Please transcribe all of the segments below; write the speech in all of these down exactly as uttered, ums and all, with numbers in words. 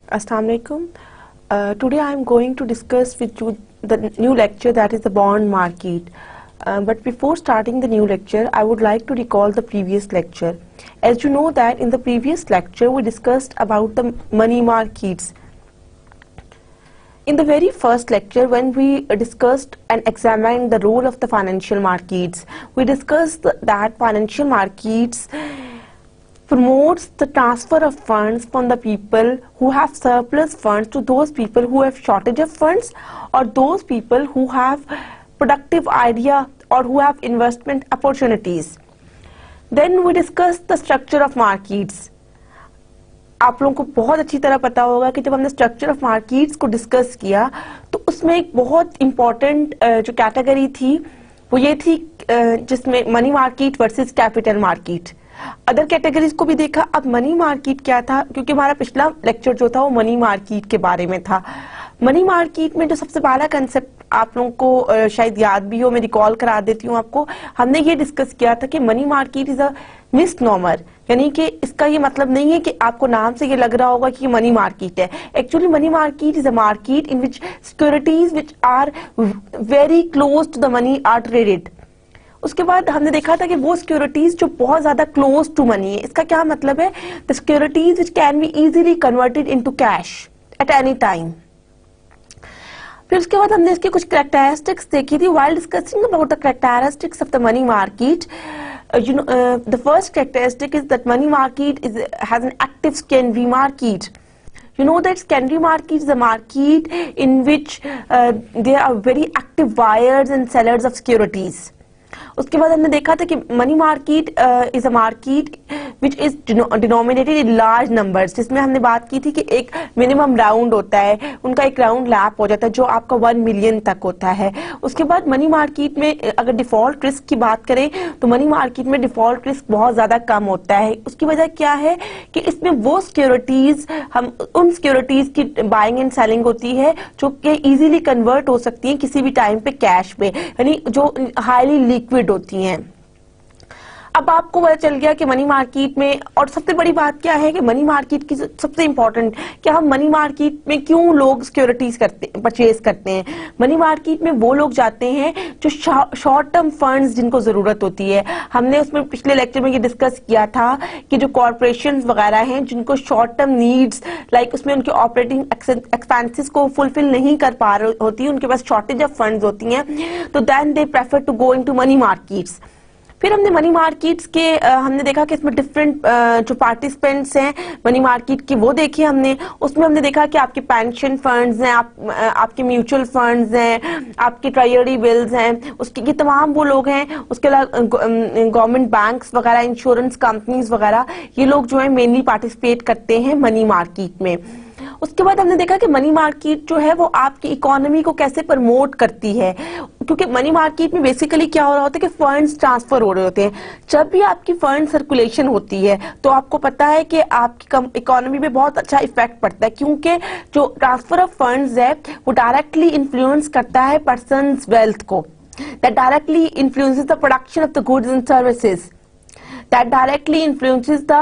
Assalamu alaikum. Uh, today I am going to discuss with you the new lecture, that is the bond market. Uh, but before starting the new lecture, I would like to recall the previous lecture. As you know that in the previous lecture we discussed about the money markets. In the very first lecture, when we discussed and examined the role of the financial markets, we discussed that financial markets promotes the transfer of funds from the people who have surplus funds to those people who have shortage of funds, or those people who have productive idea or who have investment opportunities. Then we discussed the structure of markets. आप लोगों को बहुत अच्छी तरह पता होगा कि जब हमने स्ट्रक्चर ऑफ मार्केट्स को डिस्कस किया तो उसमें एक बहुत इम्पोर्टेंट जो कैटेगरी थी वो ये थी जिसमें money market versus capital market. Other categories को भी देखा. अब मनी मार्केट क्या था, क्योंकि हमारा पिछला लेक्चर जो था वो मनी मार्केट के बारे में था. मनी मार्केट में जो सबसे पहला कंसेप्ट आप लोगों को शायद याद भी हो, मैं रिकॉल करा देती हूँ आपको. हमने ये डिस्कस किया था कि money market is a misnomer, यानी कि इसका ये मतलब नहीं है कि आपको नाम से ये लग रहा होगा कि मनी मार्केट है. Actually money market is a market in which securities which are very close to the money are traded. उसके बाद हमने देखा था कि वो सिक्योरिटीज जो बहुत ज्यादा क्लोज टू मनी है. इसका क्या मतलब है? The securities which can be easily converted into cash at any time. फिर उसके बाद हमने इसके कुछ कैरेक्टरिस्टिक्स देखी थी. While discussing about the characteristics of the money market, you know uh, the first characteristic is that money market is has an active secondary market. You know that secondary market is a market in which uh, there are very active buyers and sellers of securities. उसके बाद हमने देखा था कि money market is a market which is denominated in large numbers, जिसमें हमने बात की थी कि एक मिनिमम राउंड होता है, उनका एक राउंड लैप हो जाता है जो आपका वन मिलियन तक होता है. उसके बाद मनी मार्केट में अगर डिफॉल्ट रिस्क की बात करें तो मनी मार्केट में डिफॉल्ट रिस्क बहुत ज्यादा कम होता है. उसकी वजह क्या है कि इसमें वो सिक्योरिटीज, हम उन सिक्योरिटीज की बाइंग एंड सेलिंग होती है जो कि इजीली कन्वर्ट हो सकती है किसी भी टाइम पे कैश पे, यानी जो हाईली लिक्विड होती हैं. अब आपको पता चल गया कि मनी मार्केट में, और सबसे बड़ी बात क्या है कि मनी मार्केट की सबसे इंपॉर्टेंट कि हम मनी मार्केट में क्यों लोग सिक्योरिटीज करते परचेज करते हैं. मनी मार्केट में वो लोग जाते हैं जो शॉर्ट टर्म फंड्स जिनको जरूरत होती है. हमने उसमें पिछले लेक्चर में ये डिस्कस किया था कि जो कॉर्पोरेशन वगैरह हैं जिनको शॉर्ट टर्म नीड्स लाइक उसमें उनके ऑपरेटिंग एक्सपेंसेस को फुलफिल नहीं कर पा रही होती, उनके पास शॉर्टेज ऑफ फंड्स होती हैं, तो then they prefer to go into money markets. फिर हमने मनी मार्केट्स के आ, हमने देखा कि इसमें डिफरेंट जो पार्टिसिपेंट्स हैं मनी मार्केट के वो देखे हमने. उसमें हमने देखा कि आपके पेंशन फंड्स हैं, आप, आपके म्यूचुअल फंड्स हैं, आपके ट्रेजरी बिल्स हैं, उसके ये तमाम वो लोग हैं. उसके अलावा गवर्नमेंट बैंक्स वगैरह, इंश्योरेंस कंपनीज वगैरह, ये लोग जो है मेनली पार्टिसिपेट करते हैं मनी मार्केट में. उसके बाद हमने देखा कि मनी मार्केट जो है वो आपकी इकोनॉमी को कैसे प्रमोट करती है, क्योंकि मनी मार्केट में बेसिकली क्या हो रहा होता है कि फंड्स ट्रांसफर हो रहे होते हैं. जब भी आपकी फंड सर्कुलेशन होती है तो आपको पता है कि आपकी इकोनॉमी में बहुत अच्छा इफेक्ट पड़ता है, क्योंकि जो ट्रांसफर ऑफ फंड्स है वो डायरेक्टली इन्फ्लुएंस करता है पर्सन्स वेल्थ को. That directly influences the production of the goods and services. That directly influences the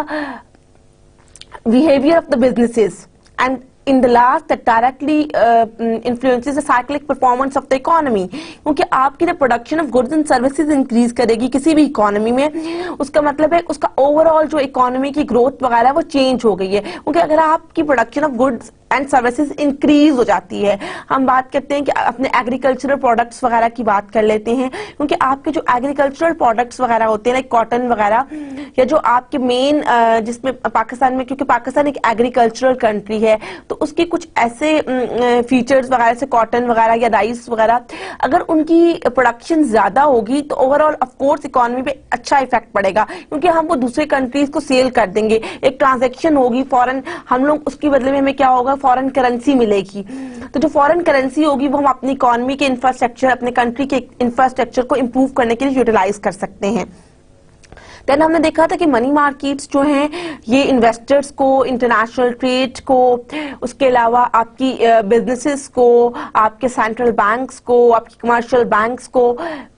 behaviour of the businesses. And in the last that directly uh, influences the cyclic performance of the economy. क्योंकि आपकी the production of goods and services increase करेगी किसी भी economy में, उसका मतलब है उसका ओवरऑल जो इकोनॉमी की ग्रोथ वगैरह वो चेंज हो गई है. क्योंकि अगर आपकी production of goods and services increase हो जाती है, हम बात करते हैं कि अपने एग्रीकल्चरल प्रोडक्ट्स वगैरह की बात कर लेते हैं, क्योंकि आपके जो एग्रीकल्चरल प्रोडक्ट्स वगैरह होते हैं लाइक कॉटन वगैरह, या जो आपके मेन जिसमें पाकिस्तान में, क्योंकि पाकिस्तान एक एग्रीकल्चरल कंट्री है तो उसके कुछ ऐसे फीचर्स वगैरह से कॉटन वगैरह या राइस वगैरह, अगर उनकी प्रोडक्शन ज्यादा होगी तो ओवरऑल ऑफकोर्स इकोनॉमी पे अच्छा इफेक्ट पड़ेगा, क्योंकि हम वो दूसरे कंट्रीज को सेल कर देंगे, एक ट्रांजेक्शन होगी फॉरेन, हम लोग उसकी बदले में हमें क्या होगा, फॉरेन करेंसी मिलेगी. तो जो फॉरेन करेंसी होगी वो हम अपनी इकोनॉमी के इंफ्रास्ट्रक्चर, अपने कंट्री के इंफ्रास्ट्रक्चर को इंप्रूव करने के लिए यूटिलाइज कर सकते हैं. देन हमने देखा था कि मनी मार्केट्स जो हैं ये इन्वेस्टर्स को, इंटरनेशनल ट्रेड को, उसके अलावा आपकी बिजनेसेस को, आपके सेंट्रल बैंक्स को, आपकी कमर्शियल बैंक्स को,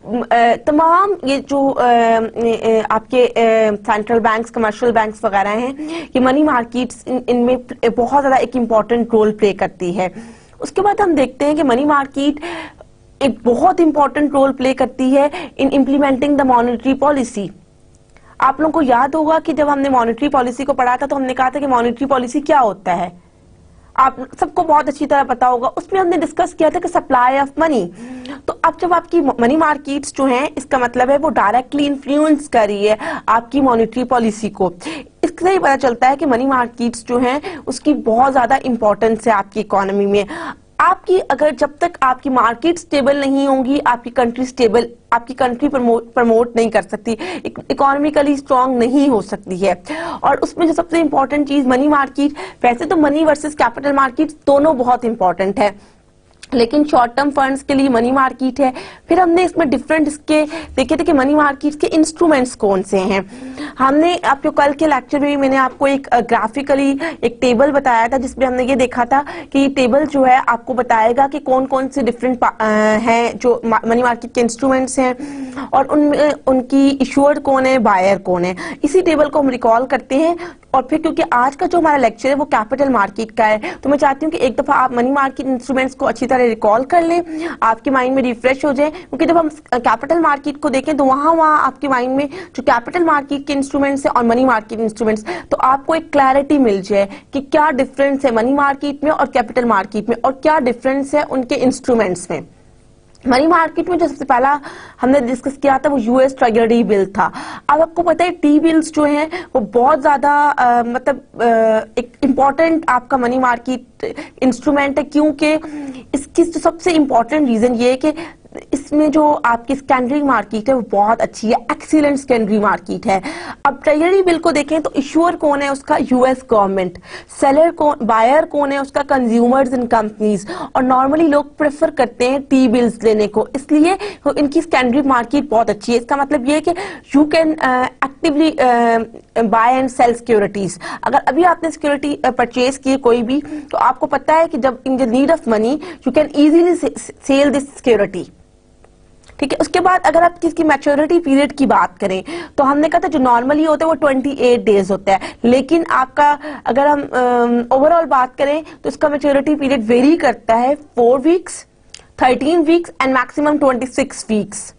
तमाम ये जो आपके सेंट्रल बैंक्स, कमर्शियल बैंक्स वगैरह हैं, ये मनी मार्केट्स इनमें बहुत ज़्यादा एक इम्पॉर्टेंट रोल प्ले करती है। उसके बाद हम देखते हैं कि मनी मार्केट एक बहुत इंपॉर्टेंट रोल प्ले करती है in implementing the monetary policy. आप लोगों को याद होगा कि जब हमने मॉनेटरी पॉलिसी को पढ़ा था तो हमने कहा था कि मॉनेटरी पॉलिसी क्या होता है, आप सबको बहुत अच्छी तरह पता होगा। उसमें हमने डिस्कस किया था कि सप्लाई ऑफ मनी। तो अब जब आपकी मनी मार्केट्स जो हैं, इसका मतलब है वो डायरेक्टली इन्फ्लुएंस कर रही है आपकी मॉनेटरी पॉलिसी को। इससे ही पता चलता है कि मनी मार्केट्स जो हैं उसकी बहुत ज्यादा इंपॉर्टेंस है आपकी इकोनॉमी में। आपकी अगर जब तक आपकी मार्केट स्टेबल नहीं होंगी, आपकी कंट्री स्टेबल, आपकी कंट्री प्रमोट प्रमोट नहीं कर सकती, इकोनॉमिकली स्ट्रांग नहीं हो सकती है। और उसमें जो सबसे इंपॉर्टेंट चीज मनी मार्केट, वैसे तो मनी वर्सेस कैपिटल मार्केट दोनों बहुत इंपॉर्टेंट है, लेकिन शॉर्ट टर्म फंड्स के लिए मनी मार्केट है। फिर हमने इसमें डिफरेंट इसके देखे थे कि मनी मार्केट के इंस्ट्रूमेंट्स कौन से हैं। हमने आपको कल के लेक्चर में मैंने आपको एक ग्राफिकली एक टेबल बताया था, जिसमें हमने ये देखा था कि ये टेबल जो है आपको बताएगा कि कौन कौन से डिफरेंट हैं जो मनी मार्केट के इंस्ट्रूमेंट्स हैं और उनमें उनकी इशूअर कौन है, बायर कौन है। इसी टेबल को हम रिकॉल करते हैं। और फिर क्योंकि आज का जो हमारा लेक्चर है वो कैपिटल मार्केट का है, तो मैं चाहती हूँ कि एक दफा आप मनी मार्केट इंस्ट्रूमेंट्स को अच्छी तरह रिकॉल कर लें, आपके माइंड में रिफ्रेश हो जाए। क्योंकि जब हम कैपिटल मार्केट को देखें तो वहां वहां आपके माइंड में जो कैपिटल मार्केट के इंस्ट्रूमेंट्स है और मनी मार्केट इंस्ट्रूमेंट्स, तो आपको एक क्लैरिटी मिल जाए कि क्या डिफरेंस है मनी मार्केट में और कैपिटल मार्केट में, और क्या डिफरेंस है उनके इंस्ट्रूमेंट्स में। मनी मार्केट में जो सबसे पहला हमने डिस्कस किया था वो यूएस ट्रेजरी बिल था। अब आपको पता है टी बिल्स जो हैं वो बहुत ज्यादा मतलब आ, एक इम्पॉर्टेंट आपका मनी मार्केट इंस्ट्रूमेंट है, क्योंकि इसकी जो सबसे इम्पॉर्टेंट रीजन ये है कि इसमें जो आपकी सेकेंडरी मार्केट है वो बहुत अच्छी है, एक्सीलेंट सेकेंडरी मार्केट है। अब ट्रेजरी बिल को देखें तो इशूअर कौन है उसका, यूएस गवर्नमेंट, सेलर कौन, बायर कौन है उसका, कंज्यूमर्स एंड कंपनीज। और नॉर्मली लोग प्रेफर करते हैं टी बिल्स लेने को, इसलिए तो इनकी सेकेंडरी मार्केट बहुत अच्छी है। इसका मतलब ये है कि you can actively buy and sell securities. अगर अभी आपने सिक्योरिटी परचेज की कोई भी, तो आपको पता है कि जब in the need of money you can easily sell this security. ठीक है। उसके बाद अगर आप किसकी मैच्योरिटी पीरियड की बात करें तो हमने कहा था जो नॉर्मली होता है वो अट्ठाईस डेज होता है, लेकिन आपका अगर हम ओवरऑल uh, बात करें तो इसका मैच्योरिटी पीरियड वेरी करता है four weeks, thirteen weeks and maximum twenty six weeks.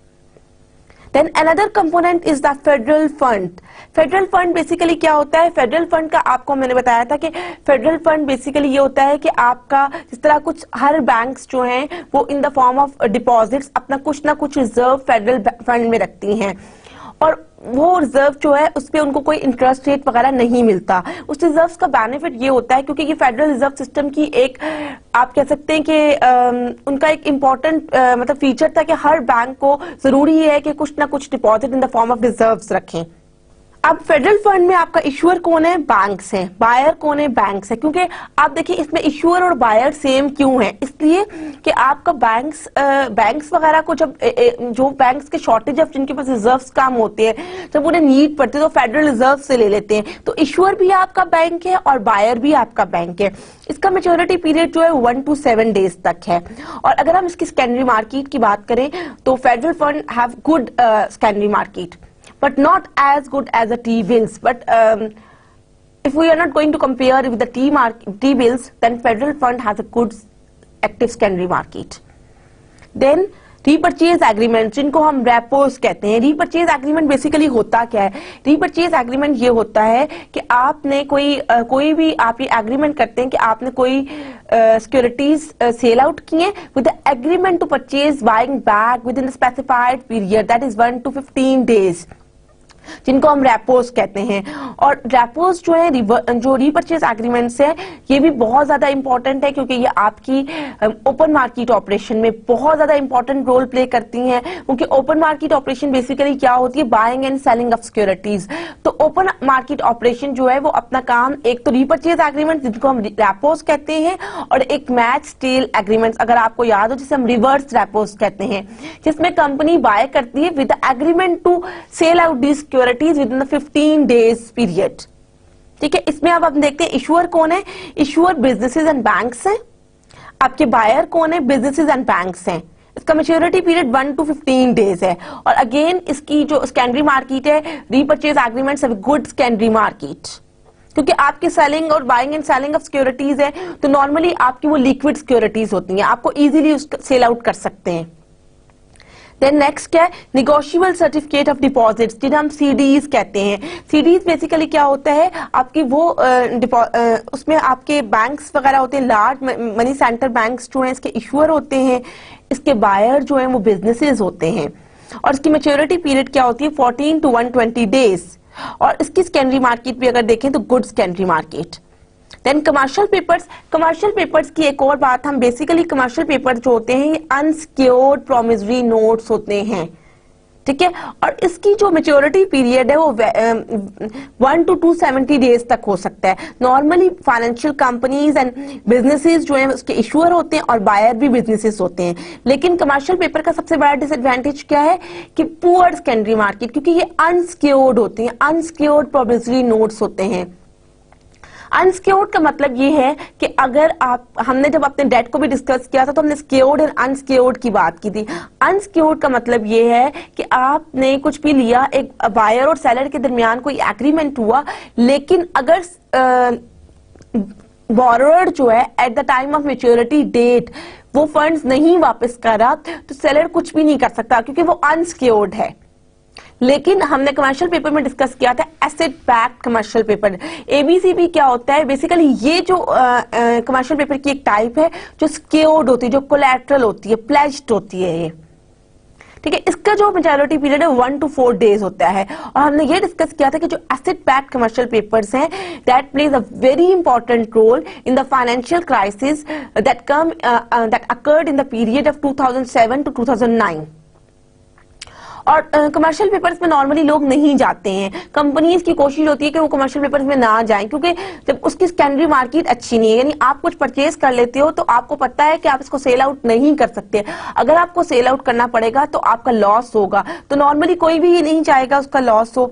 Then another component is the federal fund. Federal fund basically क्या होता है, फेडरल फंड का आपको मैंने बताया था कि फेडरल फंड बेसिकली ये होता है कि आपका जिस तरह कुछ हर बैंक्स जो हैं वो in the form of deposits अपना कुछ ना कुछ रिजर्व फेडरल फंड में रखती हैं, और वो रिजर्व जो है उस पर उनको कोई इंटरेस्ट रेट वगैरह नहीं मिलता। उस रिजर्व का बेनिफिट ये होता है क्योंकि ये फेडरल रिजर्व सिस्टम की एक आप कह सकते हैं कि उनका एक इम्पॉर्टेंट मतलब फीचर था कि हर बैंक को जरूरी है कि कुछ ना कुछ deposit in the form of reserves रखें। अब फेडरल फंड में आपका इशूअर कौन है, बैंक्स हैं, बायर कौन है, बैंक्स है। क्योंकि आप देखिए इसमें इशूअर और बायर सेम क्यों है, इसलिए कि आपका बैंक्स बैंक्स वगैरह को जब ए, ए, जो बैंक्स के शॉर्टेज ऑफ जिनके पास रिजर्व्स काम होते हैं, जब उन्हें नीड पड़ती है तो फेडरल रिजर्व से ले लेते हैं। तो इशूअर भी आपका बैंक है और बायर भी आपका बैंक है। इसका मैच्योरिटी पीरियड जो है वन टू सेवन डेज तक है। और अगर हम इसकी सेकेंडरी मार्केट की बात करें तो federal fund have good secondary market, but not as good as the T-bills. But um, if we are not going to compare with the T-bills, then Federal Fund has a good active secondary market. Then repurchase agreement, जिनको हम repos कहते हैं। Repurchase agreement basically होता क्या है, repurchase agreement ये होता है कि आपने कोई uh, कोई भी आप ये एग्रीमेंट करते हैं कि आपने कोई सिक्योरिटीज सेल आउट किए with the agreement to purchase buying back with in the specified period, that is one to fifteen days, जिनको हम रेपोज कहते हैं। और रेपोज जो है जो रीपर्चेज एग्रीमेंट्स है ये भी बहुत ज्यादा इंपॉर्टेंट है क्योंकि ये आपकी ओपन मार्केट ऑपरेशन में बहुत ज्यादा इंपॉर्टेंट रोल प्ले करती हैं। क्योंकि ओपन मार्केट ऑपरेशन बेसिकली क्या होती है, buying and selling of securities. तो ओपन मार्केट ऑपरेशन जो है वो अपना काम एक तो रीपर्चेज एग्रीमेंट जिनको हम रेपोज कहते हैं, और एक मैच सेल एग्रीमेंट अगर आपको याद हो जिसे हम रिवर्स रेपोज कहते हैं, जिसमें कंपनी बाय करती है with agreement to sell out the securities with in the fifteen days period. ठीक है, इसमें अब हम देखते हैं इशूअर कौन है। इशूअर बिजनेसेस एंड बैंक्स हैं। आपके बायर कौन है? बिजनेसेस एंड बैंक्स हैं। इसका maturity period one to fifteen days है। और अगेन इसकी जो सेकेंडरी मार्केट है, repurchase agreements of good secondary market, क्योंकि आपकी सेलिंग और buying and selling of securities है तो नॉर्मली आपकी वो लिक्विड सिक्योरिटीज होती हैं, आपको इजीली सेल आउट कर सकते हैं। देन नेक्स्ट क्या है? निगोशिएबल सर्टिफिकेट ऑफ डिपॉजिट्स, जिन्हें हम सीडीज कहते हैं। सीडीज बेसिकली क्या होता है? आपकी वो आ, आ, उसमें आपके बैंक्स वगैरह होते हैं, लार्ज मनी सेंटर बैंक्स जो हैं इसके इशूअर होते हैं, इसके बायर जो हैं वो बिजनेसेस होते हैं। और इसकी मैच्योरिटी पीरियड क्या होती है? Fourteen to one twenty days. और इसकी सेकेंडरी मार्केट भी अगर देखें तो good secondary market. Then commercial papers. Commercial papers की एक और बात, हम बेसिकली कमर्शियल पेपर्स जो होते हैं ये अनसिक्योर्ड प्रोमिसरी नोट्स होते हैं। ठीक है, और इसकी जो मैच्योरिटी पीरियड है वो one to two seventy days तक हो सकता है। Normally financial companies and businesses जो हैं उसके इशूअर होते हैं और बायर भी बिजनेसेस होते हैं। लेकिन कमर्शियल पेपर का सबसे बड़ा डिसएडवांटेज क्या है कि पुअर सेकेंडरी मार्केट, क्योंकि ये अनसिक्योर्ड होती हैं, अनसिक्योर्ड प्रोमिसरी नोट्स होते हैं। अनसिक्योर्ड का मतलब ये है कि अगर आप, हमने जब अपने डेट को भी डिस्कस किया था तो हमने सिक्योर्ड एंड अनसिक्योर्ड की बात की थी। अनसिक्योर्ड का मतलब ये है कि आपने कुछ भी लिया, एक बायर और सेलर के दरमियान कोई एग्रीमेंट हुआ, लेकिन अगर बोरोअर जो है at the time of maturity date वो फंड्स नहीं वापस कर रहा तो सेलर कुछ भी नहीं कर सकता क्योंकि वो अनसिक्योर्ड है। लेकिन हमने कमर्शियल पेपर में डिस्कस किया था asset backed commercial paper. ABC भी क्या होता है? बेसिकली ये जो कमर्शियल पेपर की एक टाइप है जो सिक्योर्ड होती है, जो कोलैटरल होती है, प्लेज्ड होती है ये। ठीक है, इसका जो मैच्योरिटी पीरियड है वन टू फोर डेज होता है। और हमने ये डिस्कस किया था कि जो एसेट बैक्ड कमर्शियल पेपर्स हैं that plays a very important role in the financial crisis that come that occurred in the period of two thousand seven to two thousand nine. और कमर्शियल uh, पेपर्स में normally लोग नहीं जाते हैं। Companies की कोशिश होती है कि वो कमर्शियल पेपर्स में ना जाएं क्योंकि जब उसकी सेकेंडरी मार्केट अच्छी नहीं है, यानी आप कुछ परचेज कर लेते हो तो आपको पता है कि आप इसको सेल आउट नहीं कर सकते। अगर आपको सेल आउट करना पड़ेगा तो आपका लॉस होगा, तो नॉर्मली कोई भी ये नहीं चाहेगा उसका लॉस हो।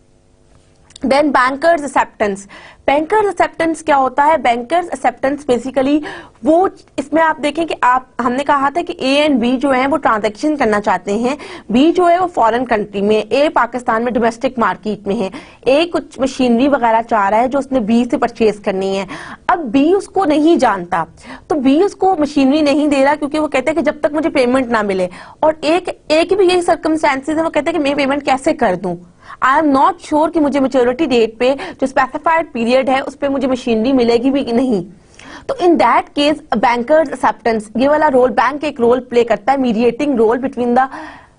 Then bankers acceptance. Bankers acceptance क्या होता है? बैंकर्स एक्सेप्टेंस बेसिकली वो, इसमें आप देखें कि आप, हमने कहा था कि ए एंड बी जो है वो ट्रांजैक्शन करना चाहते हैं। बी जो है वो फॉरेन कंट्री में, ए पाकिस्तान में डोमेस्टिक मार्केट में है। ए कुछ मशीनरी वगैरह चाह रहा है जो उसने बी से परचेज करनी है। अब बी उसको नहीं जानता तो बी उसको मशीनरी नहीं दे रहा क्योंकि वो कहते हैं कि जब तक मुझे पेमेंट ना मिले। और एक एक भी यही सर्कमस्टेंसेस है, वो कहते हैं कि मैं पेमेंट कैसे कर दूं, आई एम नॉट श्योर कि मुझे मैच्योरिटी डेट पे जो स्पेसिफाइड पीरियड है उस पे मुझे मशीनरी मिलेगी भी कि नहीं। तो in that case bankers acceptance, ये वाला रोल बैंक एक रोल प्ले करता है, mediating role between the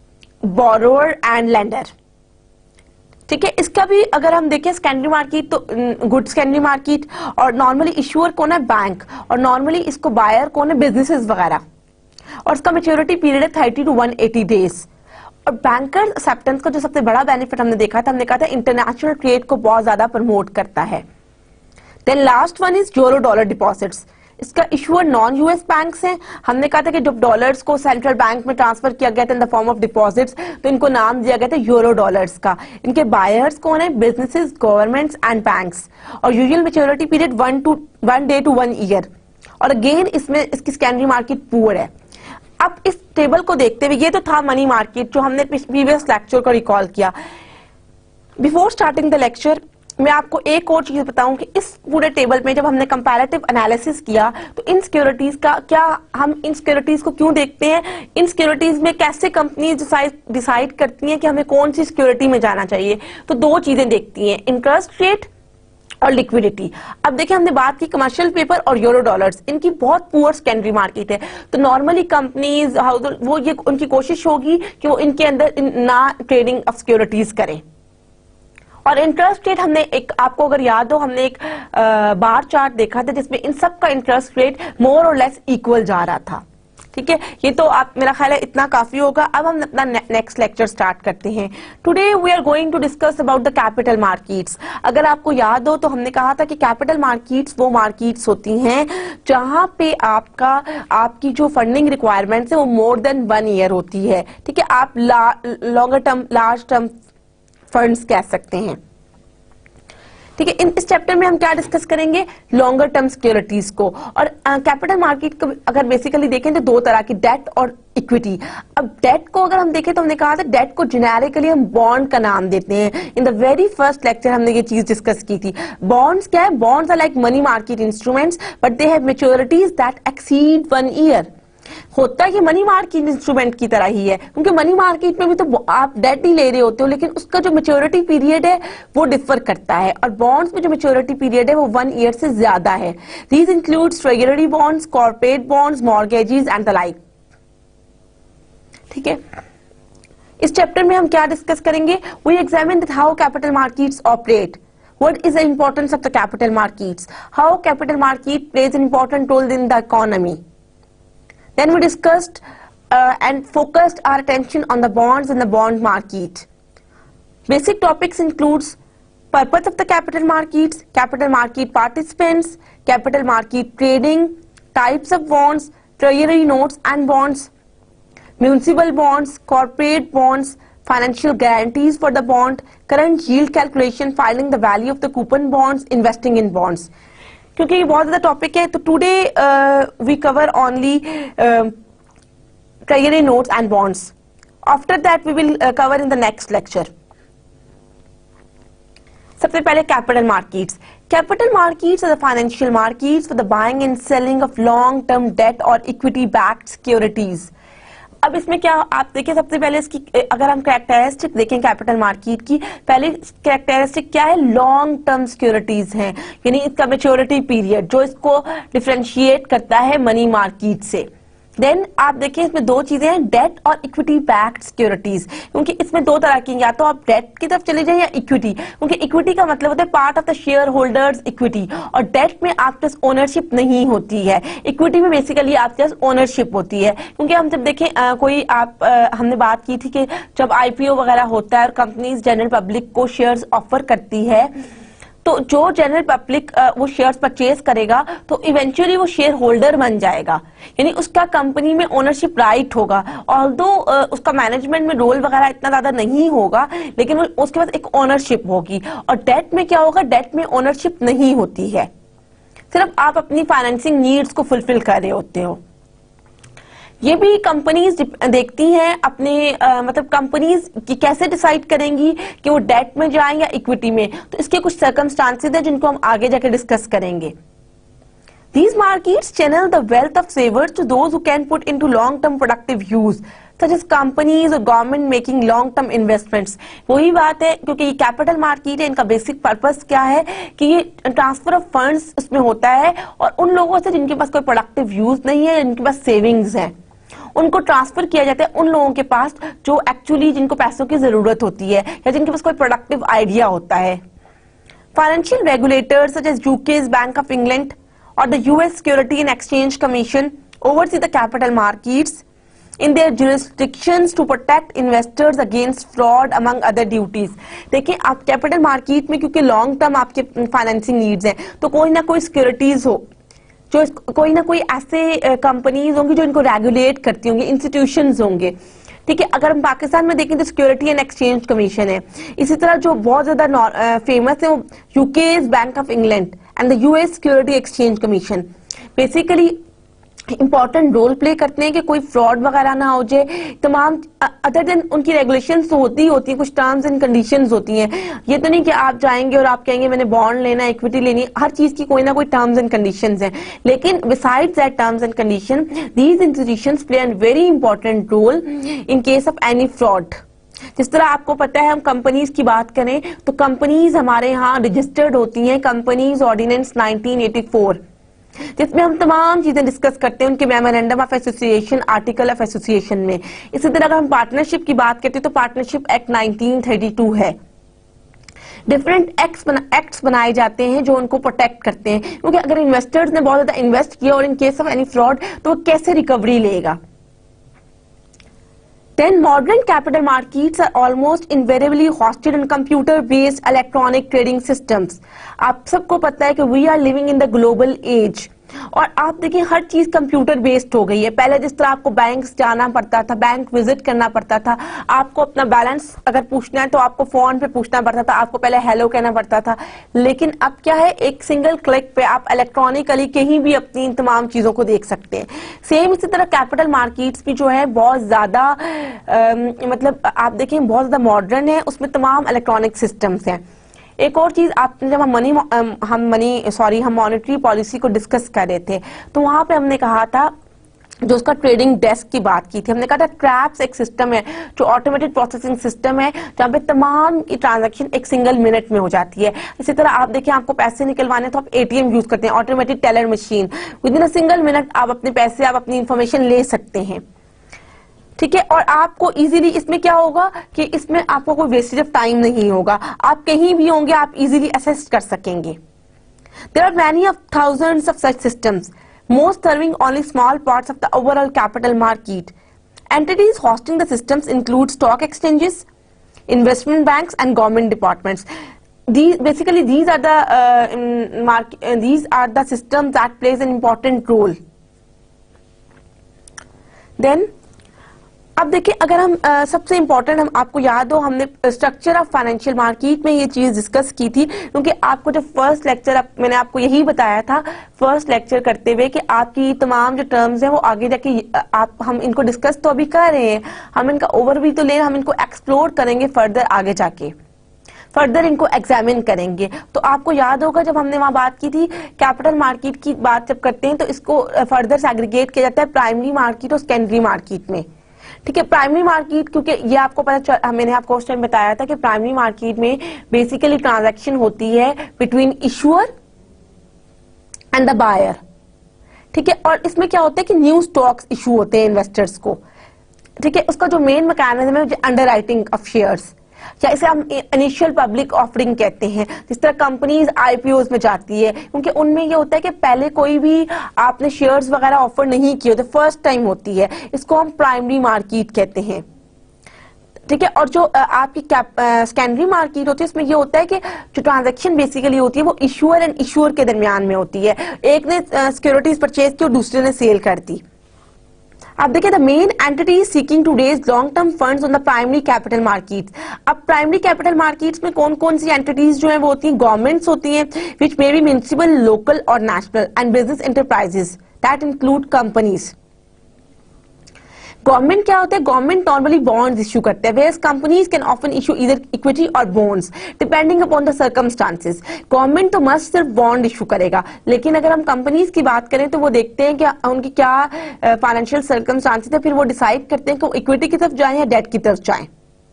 borrower and lender. ठीक है, इसका भी अगर हम देखें सेकेंडरी मार्केट तो गुड सेकेंडरी मार्केट, और नॉर्मली इशूअर कौन है? बैंक, और नॉर्मली इसको बायर कौन है? बिजनेसेस वगैरह। और इसका मैच्योरिटी पीरियड है thirty to one eighty days. और बैंकर्स एक्सेप्टेंस का जो सबसे बड़ा बेनिफिट हमने देखा था, हमने कहा था इंटरनेशनल ट्रेड को बहुत ज्यादा प्रमोट करता है। Then last one is euro dollar deposits. इसका इशूअर नॉन यूएस बैंक्स हैं। हमने कहा था कि जब डॉलर्स को सेंट्रल बैंक में ट्रांसफर किया गया था in the form of deposits तो इनको नाम दिया गया था यूरो डॉलर्स का। इनके बायर्स कौन है? Businesses, governments and banks. और usual maturity period one to one day to one year. और अगेन इसमें इसकी सेकेंडरी मार्केट पुअर है। अब इस टेबल को देखते हुए, ये तो था मनी मार्केट जो हमने प्रीवियस लेक्चर को रिकॉल किया। बिफोर स्टार्टिंग द लेक्चर मैं आपको एक और चीज बताऊं कि इस पूरे टेबल में जब हमने कंपैरेटिव एनालिसिस किया तो इन सिक्योरिटीज का क्या, हम इन सिक्योरिटीज को क्यों देखते हैं, इन सिक्योरिटीज में कैसे कंपनीज डिसाइड करती हैं कि हमें कौन सी सिक्योरिटी में जाना चाहिए। तो दो चीजें देखती हैं, इंटरेस्ट रेट और लिक्विडिटी। अब देखिए हमने बात की कमर्शियल पेपर और यूरो डॉलर्स, इनकी बहुत पुअर सेकेंडरी मार्केट है। तो नॉर्मली कंपनीज वो ये उनकी कोशिश होगी कि वो इनके अंदर ना ट्रेडिंग ऑफ सिक्योरिटीज करें। और इंटरेस्ट रेट, हमने एक, आपको अगर याद हो, हमने एक आ, बार चार्ट देखा था जिसमें इन सब का इंटरेस्ट रेट मोर और लेस इक्वल जा रहा था। ठीक है, ये तो आप, मेरा ख्याल है इतना काफी होगा। अब हम अपना नेक्स्ट लेक्चर स्टार्ट करते हैं। Today we are going to discuss about the capital markets. अगर आपको याद हो तो हमने कहा था कि कैपिटल मार्केट्स वो मार्केट्स होती हैं जहां पे आपका आपकी जो फंडिंग रिक्वायरमेंट्स है वो मोर देन वन ईयर होती है। ठीक है, आप longer term, large term funds कह सकते हैं। ठीक है, इन इस चैप्टर में हम क्या डिस्कस करेंगे, लॉन्गर टर्म सिक्योरिटीज को। और कैपिटल uh, मार्केट को अगर बेसिकली देखें तो दो तरह की, डेट और इक्विटी। अब डेट को अगर हम देखें तो हमने कहा था डेट को जेनेरिकली हम बॉन्ड का नाम देते हैं। In the very first lecture हमने ये चीज डिस्कस की थी। बॉन्ड्स क्या है, bonds are like money market instruments but they have maturities that exceed one year. होता है मनी मार्केट इंस्ट्रूमेंट की तरह ही है, क्योंकि मनी मार्केट में भी तो आप डेट ही ले रहे होते हो, लेकिन उसका जो मैच्योरिटी पीरियड है वो डिफर करता है, और बॉन्ड्स में जो मैच्योरिटी पीरियड है वो वन ईयर से ज्यादा है। These includes treasury bonds, corporate bonds, mortgages and the like. ठीक है, इस चैप्टर में हम क्या डिस्कस करेंगे, we examine how capital markets operate, what is the importance of the capital markets, how capital market plays an important role in the economy. Then we discussed uh, and focused our attention on the bonds in the bond market. Basic topics includes purpose of the capital markets, capital market participants, capital market trading, types of bonds, treasury notes and bonds, municipal bonds, corporate bonds, financial guarantees for the bond, current yield calculation, finding the value of the coupon bonds, investing in bonds. क्योंकि ये बहुत ज्यादा topic है, तो today we cover only treasury notes and bonds. After that we will cover in the next lecture. सबसे पहले capital markets. Capital markets are the financial markets for the buying and selling of long term debt और equity backed securities. अब इसमें क्या आप देखिए, सबसे पहले इसकी अगर हम कैरेक्टरिस्टिक देखें कैपिटल मार्केट की, पहले कैरेक्टरिस्टिक क्या है, लॉन्ग टर्म सिक्योरिटीज हैं, यानी इसका मैच्योरिटी पीरियड जो इसको डिफरेंशिएट करता है मनी मार्केट से. देन आप देखिए इसमें दो चीजें हैं, डेट और इक्विटी बैक्ड सिक्योरिटीज, क्योंकि इसमें दो तरह की, या तो आप डेट की तरफ चले जाए या इक्विटी, क्योंकि इक्विटी का मतलब होता है part of the shareholders equity, और डेट में आपके पास ओनरशिप नहीं होती है. इक्विटी में बेसिकली आपके पास ओनरशिप होती है, क्योंकि हम जब देखें आ, कोई आप आ, हमने बात की थी कि जब आईपीओ वगैरह होता है और कंपनीज जनरल पब्लिक को शेयर्स ऑफर करती है, तो जो जनरल पब्लिक वो शेयर्स परचेज करेगा तो इवेंचुअली वो शेयर होल्डर बन जाएगा, यानी उसका कंपनी में ओनरशिप राइट होगा. ऑल्दो उसका मैनेजमेंट में रोल वगैरह इतना ज्यादा नहीं होगा, लेकिन वो उसके पास एक ओनरशिप होगी. और डेट में क्या होगा, डेट में ओनरशिप नहीं होती है, सिर्फ आप अपनी फाइनेंसिंग नीड्स को फुलफिल कर रहे होते हो. ये भी कंपनीज देखती हैं अपने आ, मतलब कंपनीज की कैसे डिसाइड करेंगी कि वो डेट में जाएं या इक्विटी में, तो इसके कुछ सर्कमस्टांसेस हैं जिनको हम आगे जाके डिस्कस करेंगे. These markets channel the wealth of savers to those who can put into long-term productive use, such as companies और government making long-term investments. वही बात है, क्योंकि ये कैपिटल मार्केट है, इनका बेसिक पर्पस क्या है कि ये ट्रांसफर ऑफ फंड्स उसमें होता है, और उन लोगों से जिनके पास कोई प्रोडक्टिव यूज नहीं है, जिनके पास सेविंग्स है, उनको ट्रांसफर किया जाता है उन लोगों के पास जो एक्चुअली जिनको पैसों की जरूरत होती है या जिनके पास कोई प्रोडक्टिव आइडिया होता है. Financial regulators such as UK's Bank of England और the US security and exchange commission oversee the capital markets in their jurisdictions to protect investors against fraud among other duties. देखिए आप capital market में क्योंकि long term आपके financing needs हैं, तो कोई ना कोई सिक्योरिटीज हो, जो कोई ना कोई ऐसे कंपनीज होंगी जो इनको रेगुलेट करती होंगी, इंस्टीट्यूशंस होंगे. ठीक है, अगर हम पाकिस्तान में देखें तो सिक्योरिटी एंड एक्सचेंज कमीशन है. इसी तरह जो बहुत ज्यादा फेमस है वो UK's Bank of England and the US security exchange commission. Basically important role play करते हैं कि कोई फ्रॉड वगैरह ना हो जाए. तमाम अदर देन उनकी रेगुलेशंस तो होती ही होती है, कुछ टर्म्स एंड कंडीशंस होती हैं. ये तो नहीं कि आप जाएंगे और आप कहेंगे मैंने बॉन्ड लेना है, इक्विटी लेनी है, हर चीज की कोई ना कोई टर्म्स एंड कंडीशंस हैं. लेकिन besides that terms and condition, these institutions play an very important role in case of any fraud. जिस तरह आपको पता है, हम कंपनीज की बात करें तो कंपनीज हमारे यहाँ रजिस्टर्ड होती हैं companies ordinance nineteen eighty four, जिसमें हम तमाम चीजें डिस्कस करते हैं उनके memorandum of association, article of association में. इसी तरह अगर हम पार्टनरशिप की बात करते हैं तो partnership act nineteen thirty two है. डिफरेंट एक्ट्स बना, एक्ट्स बनाए जाते हैं जो उनको प्रोटेक्ट करते हैं, क्योंकि अगर इन्वेस्टर्स ने बहुत ज्यादा इन्वेस्ट किया और in case of any fraud तो वो कैसे रिकवरी लेगा. Then modern capital markets are almost invariably hosted on computer-based electronic trading systems. आप सबको पता है कि we are living in the global age. और आप देखिए हर चीज कंप्यूटर बेस्ड हो गई है। पहले जिस तरह आपको बैंक जाना पड़ता था, बैंक विजिट करना पड़ता था, आपको अपना बैलेंस अगर पूछना है तो आपको फोन पे पूछना पड़ता था, आपको पहले हेलो कहना पड़ता था। लेकिन अब क्या है, एक सिंगल क्लिक पे आप इलेक्ट्रॉनिकली कहीं भी अपनी तमाम चीजों को देख सकते हैं। सेम इसी तरह कैपिटल मार्केट्स भी जो है बहुत ज्यादा मतलब आप देखें बहुत ज्यादा मॉडर्न है, उसमें तमाम इलेक्ट्रॉनिक सिस्टम्स हैं। एक और चीज, आप जब हम मनी हम मनी सॉरी हम मॉनेटरी पॉलिसी को डिस्कस कर रहे थे तो वहां पे हमने कहा था, जो उसका ट्रेडिंग डेस्क की बात की थी, हमने कहा था ट्रैप्स एक सिस्टम है जो ऑटोमेटेड प्रोसेसिंग सिस्टम है जहाँ पे तमाम की ट्रांजैक्शन एक सिंगल मिनट में हो जाती है। इसी तरह आप देखिए आपको पैसे निकलवाने तो आप एटीएम यूज करते हैं, automated teller machine, within a single minute आप अपने पैसे आप अपनी इंफॉर्मेशन ले सकते हैं। ठीक है, और आपको इजीली इसमें क्या होगा कि इसमें आपको कोई वेस्टेज ऑफ टाइम नहीं होगा, आप कहीं भी होंगे आप इजीली असेस कर सकेंगे। There are many of thousands of such systems, most serving only small parts of the overall capital market. Entities hosting the systems include stock exchanges, investment banks, and government departments. These basically these are the uh, market, uh, these are the systems that plays an important role. Then अब देखिए अगर हम आ, सबसे important हम आपको याद हो हमने स्ट्रक्चर ऑफ फाइनेंशियल मार्केट में ये चीज डिस्कस की थी, क्योंकि आपको जब फर्स्ट लेक्चर आप, मैंने आपको यही बताया था फर्स्ट लेक्चर करते हुए कि आपकी तमाम जो टर्म्स हैं वो आगे जाके आप हम इनको डिस्कस तो अभी कर रहे हैं, हम इनका ओवरव्यू तो ले, हम इनको एक्सप्लोर करेंगे फर्दर आगे जाके, फर्दर इनको एग्जामिन करेंगे। तो आपको याद होगा जब हमने वहां बात की थी मैकेनिकल मार्केट की बात जब करते हैं तो इसको फर्दर सेग्रीगेट किया जाता है प्राइमरी मार्केट और सेकेंडरी मार्केट में। ठीक है, प्राइमरी मार्केट, क्योंकि ये आपको पता चल, मैंने आपको उस टाइम बताया था कि प्राइमरी मार्केट में बेसिकली ट्रांजैक्शन होती है between issuer and the buyer. ठीक है, और इसमें क्या होता है कि न्यू स्टॉक्स इशू होते हैं इन्वेस्टर्स को। ठीक है, उसका जो मेन मैकेनिज्म है अंडर राइटिंग ऑफ शेयर्स, या इसे हम इनिशियल पब्लिक ऑफरिंग कहते हैं। जिस तरह कंपनीज आईपीओज में जाती है, क्योंकि उनमें ये होता है कि पहले कोई भी आपने शेयर्स वगैरह ऑफर नहीं किए होते, फर्स्ट टाइम होती है, इसको हम प्राइमरी मार्केट कहते हैं। ठीक है, और जो आपकी सेकेंडरी मार्केट होती है इसमें ये होता है कि जो ट्रांजैक्शन बेसिकली होती है वो इशूअर एंड इशूअर के दरमियान में होती है, एक ने सिक्योरिटीज परचेज की और दूसरे ने सेल कर दी। अब देखिए the main entity seeking to raise long term funds on the primary capital markets. अब प्राइमरी कैपिटल मार्केट्स में कौन कौन सी एंटिटीज जो है वो होती हैं, गवर्नमेंट्स होती हैं which may be municipal, local और national, and business enterprises that include companies. Government क्या होता है, गवर्नमेंट नॉर्मली बॉन्ड्स इश्यू करते हैं, whereas companies can often issue either equity और bonds depending upon the circumstances. Government तो मस्ट सिर्फ bond issue करेगा, लेकिन अगर हम कंपनीज की बात करें तो वो देखते हैं कि उनकी क्या फाइनेंशियल सर्कमस्टांसेस है, फिर वो डिसाइड करते हैं कि वो इक्विटी की तरफ जाएं या डेट की तरफ जाएं।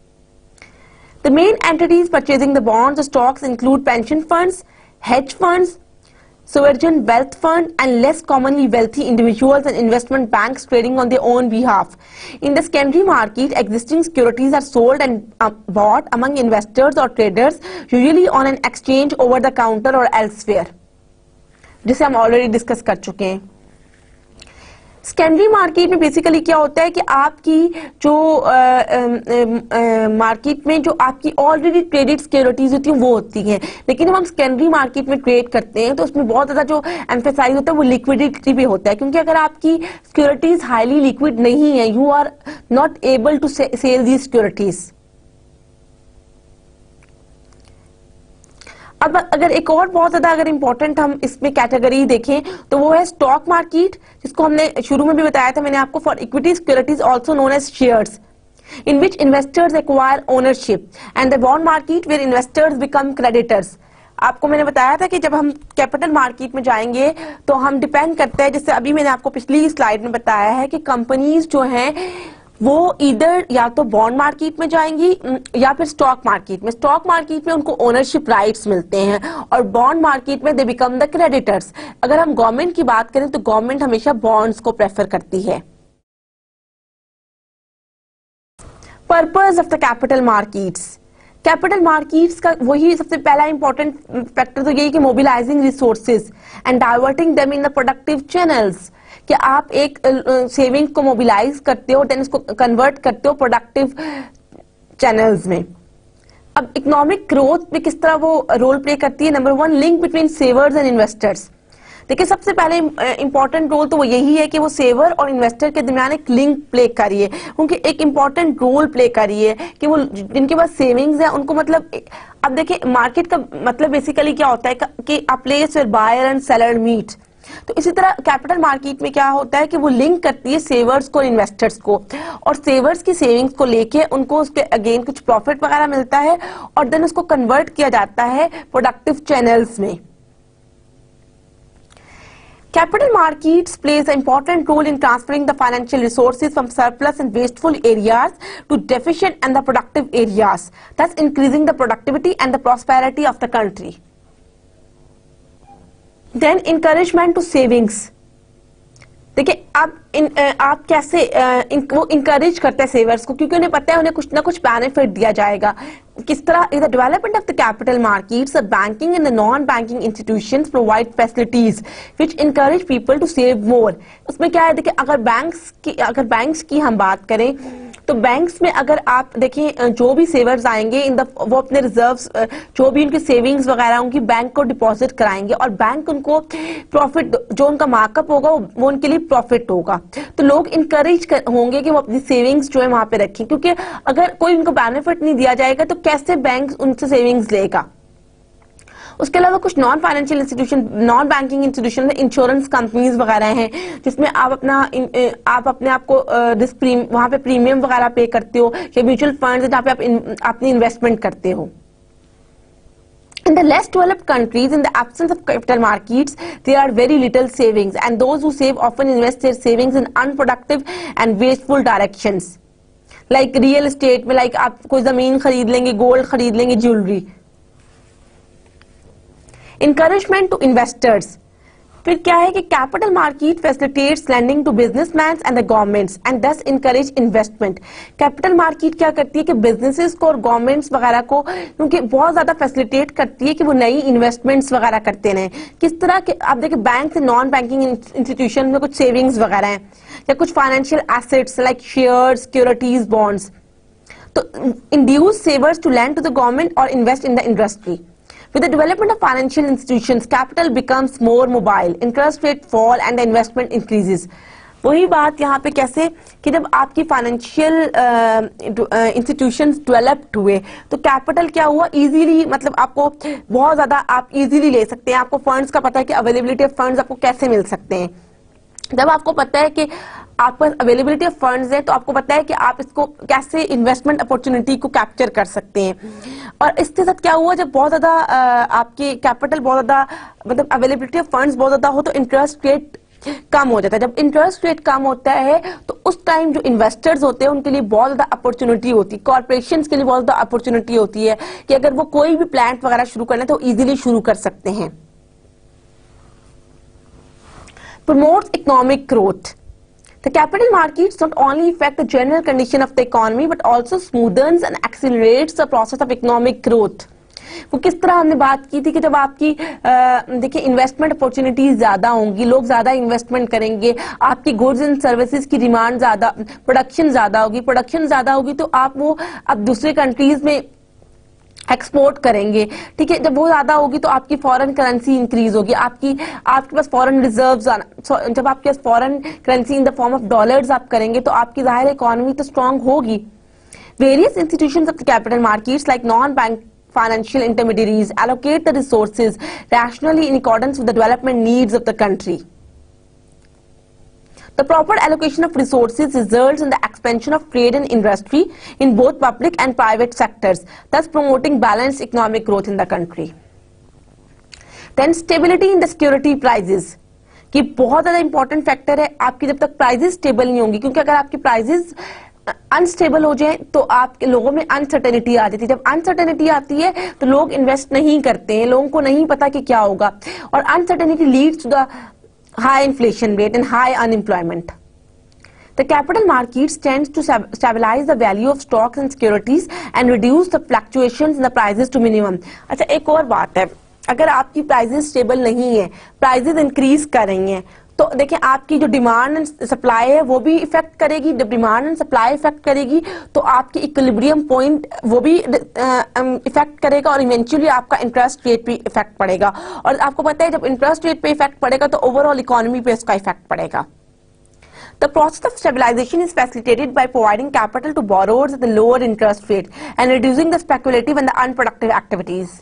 The main entities purchasing the bonds और stocks include pension funds, hedge funds, sovereign wealth fund, and less commonly wealthy individuals and investment banks trading on their own behalf. In the secondary market, existing securities are sold and uh, bought among investors or traders, usually on an exchange over the counter or elsewhere, जिसे हम already discuss कर चुके हैं। Secondary market में basically क्या होता है कि आपकी जो मार्केट में जो आपकी ऑलरेडी ट्रेडेड सिक्योरिटीज होती हैं वो होती हैं, लेकिन जब हम सेकेंडरी मार्केट में ट्रेड करते हैं तो उसमें बहुत ज्यादा जो एम्फेसाइज होता है वो लिक्विडिटी पे होता है, क्योंकि अगर आपकी सिक्योरिटीज हाईली लिक्विड नहीं है, you are not able to sell the securities. अब अगर एक और बहुत ज्यादा अगर इंपॉर्टेंट हम इसमें कैटेगरी देखें तो वो है स्टॉक मार्केट, जिसको हमने शुरू में भी बताया था मैंने आपको, for equity securities also known as shares, in which investors acquire ownership, and the bond market where investors become creditors. आपको मैंने बताया था कि जब हम कैपिटल मार्केट में जाएंगे तो हम डिपेंड करते हैं, जैसे अभी मैंने आपको पिछली स्लाइड में बताया है कि कंपनीज जो हैं वो इधर या तो बॉन्ड मार्केट में जाएंगी या फिर स्टॉक मार्केट में। स्टॉक मार्केट में उनको ओनरशिप राइट्स मिलते हैं और बॉन्ड मार्केट में दे बिकम द क्रेडिटर्स। अगर हम गवर्नमेंट की बात करें तो गवर्नमेंट हमेशा बॉन्ड्स को प्रेफर करती है। Purpose of the capital markets, capital markets का वही सबसे पहला इंपॉर्टेंट फैक्टर तो यही कि mobilising resources and diverting them in the productive channels, कि आप एक सेविंग uh, को मोबिलाइज करते हो देन इसको कन्वर्ट करते हो प्रोडक्टिव चैनल्स में। अब इकोनॉमिक ग्रोथ में किस तरह वो रोल प्ले करती है, number one link between savers and investors. देखिए सबसे पहले इंपॉर्टेंट रोल तो वो यही है कि वो सेवर और इन्वेस्टर के दरमियान एक लिंक प्ले करिए, उनके एक इंपॉर्टेंट रोल प्ले करिए कि वो जिनके पास सेविंग्स है उनको, मतलब अब देखिए मार्केट का मतलब बेसिकली क्या होता है कि a place where buyer and seller meet. तो इसी तरह कैपिटल मार्केट में क्या होता है कि वो लिंक करती है सेवर्स को, इन्वेस्टर्स को, और सेवर्स की सेविंग्स को लेके उनको उसके अगेन कुछ प्रॉफिट वगैरह मिलता है और देन उसको कन्वर्ट किया जाता है प्रोडक्टिव चैनल्स में। Capital markets plays an important role in transferring the financial resources from surplus and wasteful areas to deficient and the productive areas, thus increasing the productivity and the prosperity of the country. Then encouragement to savings. देखिए आप इन आप कैसे इन, वो encourage करते हैं सेवर्स को, क्योंकि उन्हें पता है उन्हें कुछ ना कुछ बेनिफिट दिया जाएगा। किस तरह? In the development of the capital markets, the banking and the non banking institutions provide facilities which encourage people to save more. उसमें क्या है, देखिए अगर बैंक्स की अगर बैंक्स की हम बात करें तो बैंक्स में अगर आप देखें जो भी सेवर्स आएंगे इन द वो अपने रिजर्व्स, जो भी उनकी सेविंग्स वगैरह उनकी बैंक को डिपॉजिट कराएंगे और बैंक उनको प्रॉफिट, जो उनका मार्कअप होगा वो उनके लिए प्रॉफिट होगा। तो लोग इंकरेज होंगे कि वो अपनी सेविंग्स जो है वहां पे रखें, क्योंकि अगर कोई उनको बेनिफिट नहीं दिया जाएगा तो कैसे बैंक उनसे सेविंग्स लेगा। उसके अलावा कुछ non financial institution, non banking institution में इंश्योरेंस कंपनीज वगैरह हैं जिसमें आप अपना आप अपने आप को रिस्क प्रीम वहां पे प्रीमियम वगैरह पे करते हो, या म्यूचुअल फंड जहां पे आप इन, अपनी इन्वेस्टमेंट करते हो। In the less developed countries, in the absence of capital markets, there are very little savings, and those who save often invest their savings in unproductive and wasteful directions, like real estate में, like आप कोई जमीन खरीद लेंगे, gold खरीद लेंगे, jewellery. Encouragement to investors, फिर क्या है कि capital market facilitates lending to businessman and the governments and thus encourage investment. Capital market क्या करती है कि बिजनेसेस को और गवर्नमेंट्स वगैरह को क्योंकि बहुत ज्यादा फैसिलिटेट करती है कि वो नई इन्वेस्टमेंट्स वगैरह करते रहें। किस तरह के? आप देखिए बैंक से नॉन बैंकिंग इंस्टीट्यूशन में कुछ सेविंग्स वगैरह हैं या कुछ financial assets like share, securities, bonds, तो induce savers to lend to the government और invest in the industry. With the development of financial institutions, capital becomes more mobile, interest rate fall and the investment increases. वही बात यहाँ पे कैसे कि जब आपकी फाइनेंशियल इंस्टीट्यूशंस डेवलप्ड हुए तो कैपिटल क्या हुआ, इजीली, मतलब आपको बहुत ज्यादा आप इजीली ले सकते हैं। आपको फंड्स का पता है कि अवेलेबिलिटी ऑफ फंड्स आपको कैसे मिल सकते हैं। जब आपको पता है कि आपके पास अवेलेबिलिटी ऑफ फंड्स है तो आपको पता है कि आप इसको कैसे इन्वेस्टमेंट अपॉर्चुनिटी को कैप्चर कर सकते हैं। और इसके साथ क्या हुआ, जब बहुत ज्यादा आपके कैपिटल बहुत ज्यादा, मतलब अवेलेबिलिटी ऑफ फंड्स बहुत ज्यादा हो तो इंटरेस्ट रेट कम हो जाता है। जब इंटरेस्ट रेट कम होता है तो उस टाइम जो इन्वेस्टर्स होते हैं उनके लिए बहुत ज्यादा अपॉर्चुनिटी होती है, कॉर्पोरेशंस के लिए बहुत ज्यादा अपॉर्चुनिटी होती है कि अगर वो कोई भी प्लांट वगैरह शुरू करना है तो इजीली शुरू कर सकते हैं। Promotes economic growth. The capital markets not only affect the general condition of the economy but also smoothens and accelerates the process of economic growth. वो किस तरह हमने बात की थी कि जब आपकी देखिए इन्वेस्टमेंट अपॉर्चुनिटीज ज्यादा होंगी, लोग ज्यादा इन्वेस्टमेंट करेंगे, आपकी गुड्स एंड सर्विसेज की डिमांड ज्यादा, प्रोडक्शन ज्यादा होगी, प्रोडक्शन ज्यादा होगी तो आप वो अब दूसरे कंट्रीज में एक्सपोर्ट करेंगे। ठीक है, जब वो ज्यादा होगी तो आपकी फॉरेन करेंसी इंक्रीज होगी, आपकी आपके पास फॉरेन रिजर्व्स, जब आपके पास foreign currency in the form of dollars आप करेंगे तो आपकी जाहिर इकोनॉमी तो स्ट्रांग होगी। Various institutions of the capital markets like non bank financial intermediaries allocate the resources rationally in accordance with the development needs of the country. The proper allocation of resources results in the expansion of trade and industry in both public and private sectors, thus promoting balanced economic growth in the country. Then stability in the security prices, कि बहुत ज्यादा important factor है। आपकी जब तक prices stable नहीं होंगी, क्योंकि अगर आपकी प्राइजेस अनस्टेबल हो जाए तो आपके लोगों में अनसर्टेनिटी आ जाती है। जब अनसर्टेनिटी आती है तो लोग इन्वेस्ट नहीं करते हैं, लोगों को नहीं पता कि क्या होगा, और uncertainty leads to the high inflation rate and high unemployment. The capital markets tends to stabilize the value of stocks and securities and reduce the fluctuations in the prices to minimum. अच्छा, एक और बात है, अगर आपकी prices stable नहीं है, prices increase कर रही हैं तो देखिए आपकी जो डिमांड एंड सप्लाई है वो भी इफेक्ट करेगी, जब डिमांड एंड सप्लाई इफेक्ट करेगी तो आपकी इक्विलिब्रियम पॉइंट वो भी इफेक्ट करेगा और इवेंचुअली आपका इंटरेस्ट रेट पे इफेक्ट पड़ेगा। और आपको पता है जब इंटरेस्ट रेट पे इफेक्ट पड़ेगा तो ओवरऑल इकोनॉमी पे उसका इफेक्ट पड़ेगा। The process of stabilization is facilitated by providing capital to borrowers at a lower interest rate and reducing the speculative and the unproductive activities.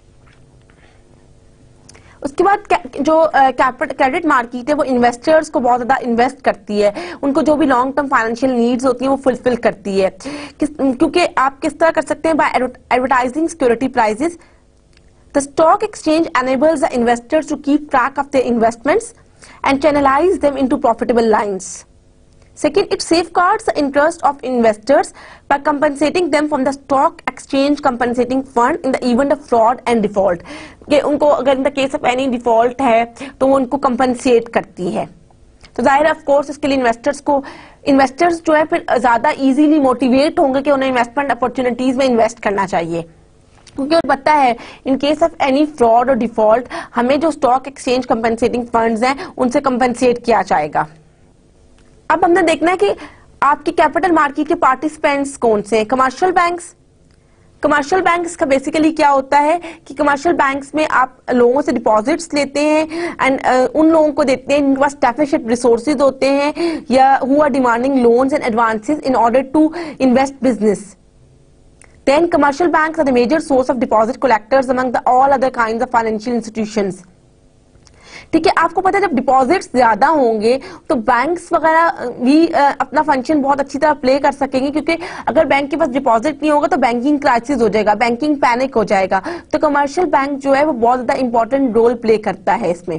उसके बाद जो क्रेडिट मार्केट है वो इन्वेस्टर्स को बहुत ज्यादा इन्वेस्ट करती है, उनको जो भी लॉन्ग टर्म फाइनेंशियल नीड्स होती हैं वो फुलफिल करती है। किस, क्योंकि आप किस तरह कर सकते हैं, by advertising security prices. The stock exchange enables the investors to keep track of their investments and channelize them into profitable lines. Second, it safeguards the interest of investors by compensating them from the stock exchange compensating fund in the event of fraud and default. कि उनको अगर in the case of any default है तो वो उनको compensate करती है। तो जाहिर ऑफ कोर्स इसके लिए इन्वेस्टर्स को इन्वेस्टर्स जो है फिर ज्यादा इजीली मोटिवेट होंगे कि उन्हें इन्वेस्टमेंट अपॉर्चुनिटीज में इन्वेस्ट करना चाहिए, क्योंकि उन्हें पता है in case of any fraud और डिफॉल्ट हमें जो स्टॉक एक्सचेंज कंपनसेटिंग फंड्स हैं उनसे कंपनसेट किया जाएगा। अब हमने देखना है कि आपकी कैपिटल मार्केट के पार्टिसिपेंट्स कौन से हैं। Commercial banks. कमर्शियल बैंक्स का बेसिकली क्या होता है कि कमर्शियल बैंक्स में आप लोगों से डिपॉजिट्स लेते हैं एंड uh, उन लोगों को देते हैं जिनके पास डेफिशिएंट रिसोर्सेज होते हैं या who are demanding loans and advances in order to invest business. Then commercial banks are the major source of deposit collectors among the all other kinds of financial institutions. ठीक है, आपको पता है जब deposits ज्यादा होंगे तो बैंक्स वगैरह भी आ, अपना फंक्शन बहुत अच्छी तरह प्ले कर सकेंगे, क्योंकि अगर बैंक के पास डिपॉजिट नहीं होगा तो बैंकिंग क्राइसिस हो जाएगा, बैंकिंग पैनिक हो जाएगा। तो कमर्शियल बैंक जो है वो बहुत ज्यादा इंपॉर्टेंट रोल प्ले करता है इसमें।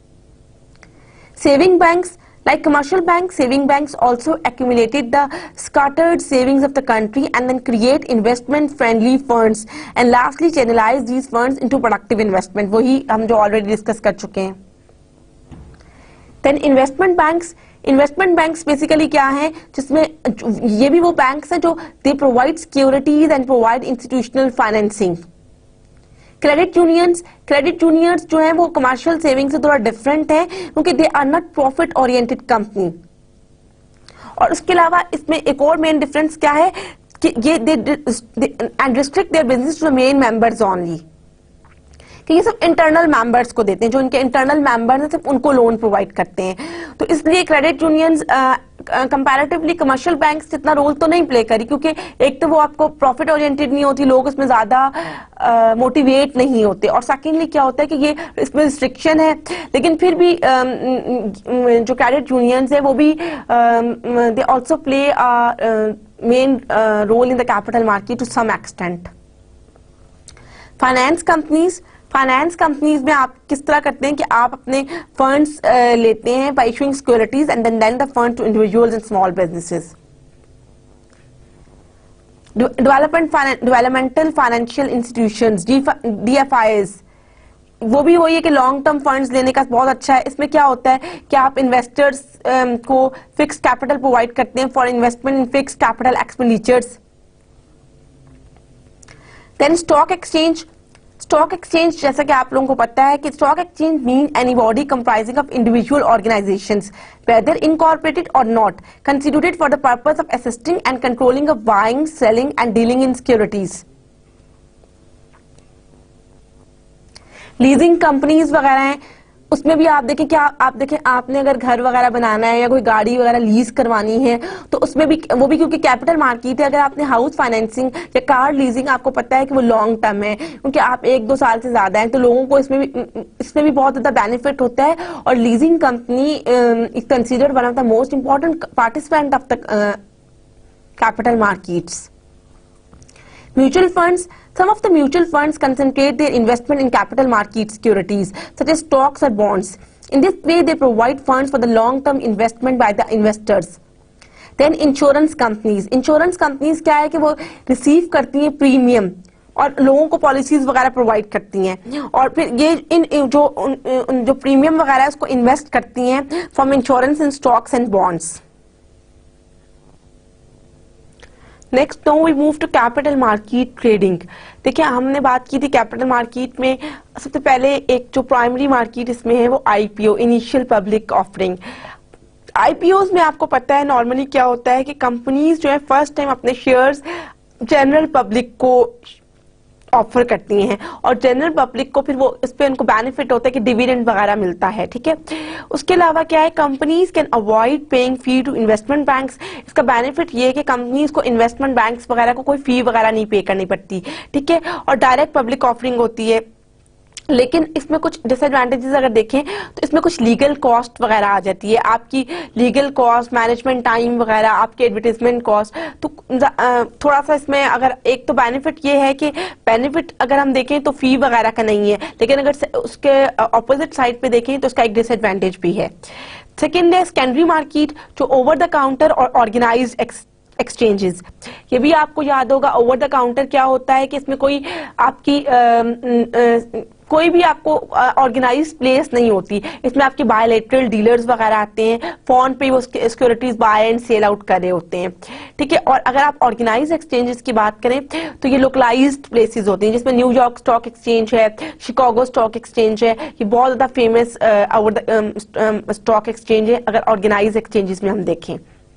Saving banks, like commercial banks, saving banks also accumulated the scattered savings of the country and then create investment friendly funds and lastly channelize these funds into productive investment, वही हम जो already discuss कर चुके हैं। Then investment banks, investment banks basically क्या है, जिसमें ये भी वो banks हैं जो they provide securities and provide institutional financing। Credit unions, credit unions जो है वो कमर्शियल सेविंग से थोड़ा डिफरेंट है क्योंकि they are not profit oriented company. और उसके अलावा इसमें एक और मेन डिफरेंस क्या है कि ये they and restrict their business to the main members only, कि ये सब इंटरनल मेंबर्स को देते हैं, जो इनके इंटरनल मेंबर्स हैं सिर्फ उनको लोन प्रोवाइड करते हैं। तो इसलिए credit unions comparatively commercial banks जितना रोल तो नहीं प्ले करी, क्योंकि एक तो वो आपको प्रॉफिट ओरिएंटेड नहीं होती, लोग इसमें ज्यादा मोटिवेट नहीं होते, और सेकेंडली क्या होता है कि ये इसमें रिस्ट्रिक्शन है। लेकिन फिर भी uh, जो क्रेडिट यूनियंस है वो भी they also play main role in the capital market to some extent. Finance companies, finance companies में आप किस तरह करते हैं कि आप अपने फंड्स uh, लेते हैं by issuing securities and then lend the fund to individuals and small businesses. Development developmental financial institutions, D F Is, वो भी वही है कि लॉन्ग टर्म फंड्स लेने का बहुत अच्छा है। इसमें क्या होता है कि आप इन्वेस्टर्स um, को फिक्स कैपिटल प्रोवाइड करते हैं for investment in fix capital expenditures. Then stock exchange, stock exchange जैसा कि आप लोगों को पता है कि stock exchange mean any body comprising of individual organisations whether incorporated और not constituted for the purpose of assisting and controlling of buying, selling and dealing in securities. Leasing companies वगैरह हैं, उसमें भी आप देखें क्या आप देखें आपने अगर घर वगैरह बनाना है या कोई गाड़ी वगैरह लीज करवानी है तो उसमें भी वो भी क्योंकि कैपिटल मार्केट है, अगर आपने हाउस फाइनेंसिंग या कार लीजिंग, आपको पता है कि वो लॉन्ग टर्म है क्योंकि आप एक दो साल से ज्यादा है, तो लोगों को इसमें भी इसमें भी बहुत ज्यादा बेनिफिट होता है। और leasing company is considered one of the most important participant of the capital markets. Mutual funds, some of the mutual funds concentrate their investment in capital market securities such as stocks or bonds. In this way they provide funds for the long term investment by the investors. Then insurance companies, insurance companies क्या है कि वो receive करती हैं premium और लोगों को policies वगैरह प्रोवाइड करती हैं, और फिर ये इन जो उन, जो प्रीमियम वगैरह है उसको इन्वेस्ट करती हैं from insurance in stocks and bonds. Next now we move to capital market trading. देखिए हमने बात की थी कैपिटल मार्केट में सबसे पहले एक जो प्राइमरी मार्केट इसमें है वो IPO, initial public offering. IPOs में आपको पता है नॉर्मली क्या होता है कि कंपनीज जो है फर्स्ट टाइम अपने शेयर्स जनरल पब्लिक को ऑफर करती हैं और जनरल पब्लिक को फिर वो इस पे उनको बेनिफिट होता है कि डिविडेंड वगैरह मिलता है, ठीक है। उसके अलावा क्या है, companies can avoid paying fee to investment banks. इसका बेनिफिट ये है कि कंपनीज को इन्वेस्टमेंट बैंक्स वगैरह को कोई फी वगैरह नहीं पे करनी पड़ती, ठीक है। और डायरेक्ट पब्लिक ऑफरिंग होती है, लेकिन इसमें कुछ डिसएडवांटेजेस अगर देखें तो इसमें कुछ लीगल कॉस्ट वगैरह आ जाती है, आपकी लीगल कॉस्ट, मैनेजमेंट टाइम वगैरह, आपके एडवर्टाइजमेंट कॉस्ट। तो थोड़ा सा इसमें अगर एक तो बेनिफिट ये है कि बेनिफिट अगर हम देखें तो फी वगैरह का नहीं है, लेकिन अगर उसके ऑपोजिट साइड पे देखें तो उसका एक डिसएडवांटेज भी है। सेकेंड है सेकेंडरी मार्केट, जो ओवर द काउंटर और ऑर्गेनाइज्ड एक्सचेंजेस। ये भी आपको याद होगा ओवर द काउंटर क्या होता है कि इसमें कोई आपकी आ, आ, कोई भी आपको ऑर्गेनाइज प्लेस नहीं होती, इसमें आपके बायलैटरल डीलर्स वगैरह आते हैं, फोन पे वो securities buy and sell out कर रहे होते हैं, ठीक है। और अगर आप ऑर्गेनाइज एक्सचेंजेस की बात करें तो ये लोकलाइज्ड प्लेसेस होती हैं, जिसमें न्यूयॉर्क स्टॉक एक्सचेंज है, शिकागो स्टॉक एक्सचेंज है, ये बहुत ज्यादा famous over the stock exchange है अगर ऑर्गेनाइज एक्सचेंजेस में हम देखें।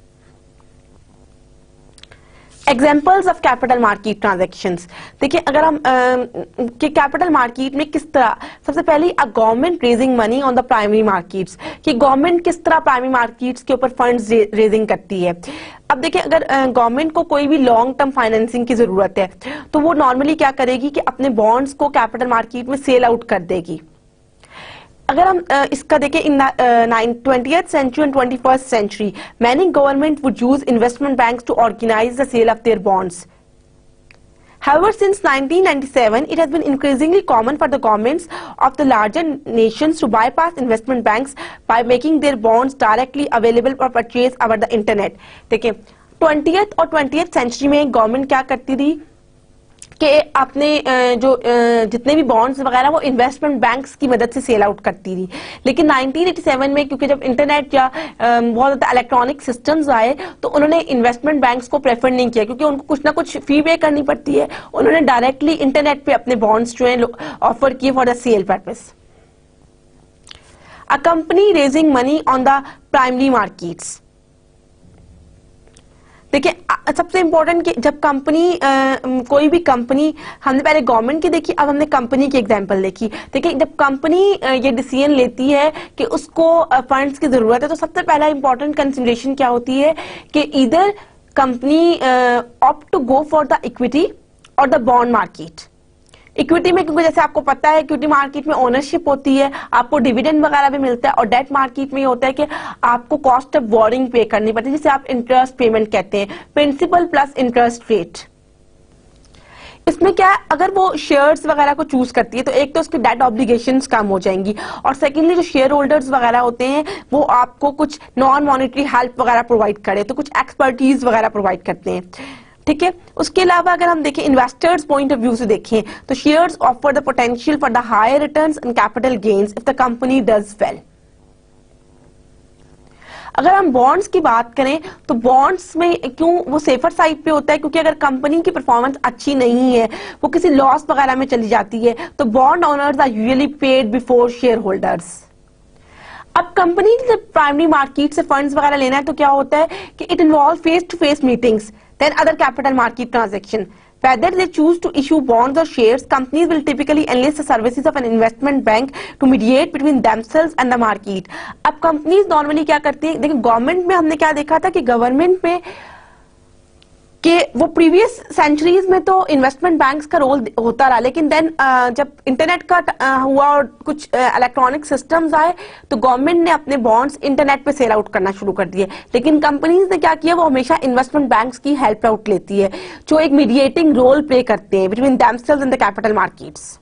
Examples of capital market transactions. देखिए अगर हम कि कैपिटल मार्केट में किस तरह, सबसे पहले a government raising money on the primary markets, कि गवर्नमेंट किस तरह प्राइमरी मार्केट्स के ऊपर फंड्स रेजिंग करती है। अब देखिए अगर गवर्नमेंट को कोई भी लॉन्ग टर्म फाइनेंसिंग की जरूरत है तो वो नॉर्मली क्या करेगी कि अपने बॉन्ड्स को कैपिटल मार्केट में सेल आउट कर देगी। अगर हम uh, इसका देखें in twentieth century and twenty first century many government would use investment banks to organize the sale of their bonds. However, since nineteen ninety-seven, it has been increasingly common for the governments of the larger nations to bypass investment banks by making their bonds directly available for purchase over the internet. देखिए twentieth और twentieth century में government क्या करती थी कि अपने जो जितने भी बॉन्ड्स वगैरह वो इन्वेस्टमेंट बैंक्स की मदद से सेल आउट करती थी, लेकिन नाइनटीन एटी सेवन में क्योंकि जब इंटरनेट या बहुत ज्यादा इलेक्ट्रॉनिक सिस्टम्स आए तो उन्होंने इन्वेस्टमेंट बैंक्स को प्रेफर नहीं किया, क्योंकि उनको कुछ ना कुछ फी पे करनी पड़ती है। उन्होंने डायरेक्टली इंटरनेट पे अपने बॉन्ड्स जो है ऑफर किए for the sale purpose. A company raising money on the primary markets. देखिए सबसे इंपॉर्टेंट कि जब कंपनी कोई भी कंपनी, हमने पहले गवर्नमेंट की देखी, अब हमने कंपनी की एग्जांपल देखी। देखिए जब कंपनी ये डिसीजन लेती है कि उसको फंड्स की जरूरत है तो सबसे पहला इंपॉर्टेंट कंसिडरेशन क्या होती है कि इधर company opt to go for the equity और द बॉन्ड मार्केट। इक्विटी में क्योंकि जैसे आपको पता है इक्विटी मार्केट में ओनरशिप होती है, आपको डिविडेंड वगैरह भी मिलता है, और डेट मार्केट में ये होता है कि आपको कॉस्ट ऑफ बोरिंग पे करनी पड़ती है, जिसे आप इंटरेस्ट पेमेंट कहते हैं, प्रिंसिपल प्लस इंटरेस्ट रेट। इसमें क्या है, अगर वो शेयर्स वगैरह को चूज करती है तो एक तो उसकी डेट ऑब्लिगेशंस कम हो जाएंगी, और सेकेंडली जो शेयर होल्डर्स वगैरह होते हैं वो आपको कुछ नॉन मॉनेटरी हेल्प वगैरह प्रोवाइड करे, तो कुछ एक्सपर्टीज वगैरह प्रोवाइड करते हैं, ठीक है। उसके अलावा अगर हम देखें इन्वेस्टर्स पॉइंट ऑफ व्यू से देखें तो shares offer the potential for the higher returns and capital gains if the company does well. अगर हम बॉन्ड्स की बात करें तो बॉन्ड्स में क्यों वो सेफर साइड पे होता है, क्योंकि अगर कंपनी की परफॉर्मेंस अच्छी नहीं है, वो किसी लॉस वगैरह में चली जाती है, तो bond owners are usually paid before shareholders. अब कंपनी जब प्राइमरी मार्केट से फंड्स वगैरह लेना है तो क्या होता है कि it involve face to face meetings then other capital market transaction. Whether they choose to issue bonds or shares, companies will typically enlist the services of an investment bank to mediate between themselves and the market. अब companies normally क्या करती है, देखिए government में हमने क्या देखा था कि गवर्नमेंट में कि वो प्रीवियस सेंचुरीज में तो इन्वेस्टमेंट बैंक्स का रोल होता रहा, लेकिन देन जब इंटरनेट का हुआ और कुछ इलेक्ट्रॉनिक सिस्टम्स आए तो गवर्नमेंट ने अपने बॉन्ड्स इंटरनेट पे सेल आउट करना शुरू कर दिए, लेकिन कंपनीज ने क्या किया, वो हमेशा इन्वेस्टमेंट बैंक्स की हेल्प आउट लेती है जो एक मीडिएटिंग रोल प्ले करते हैं between themselves and the capital markets.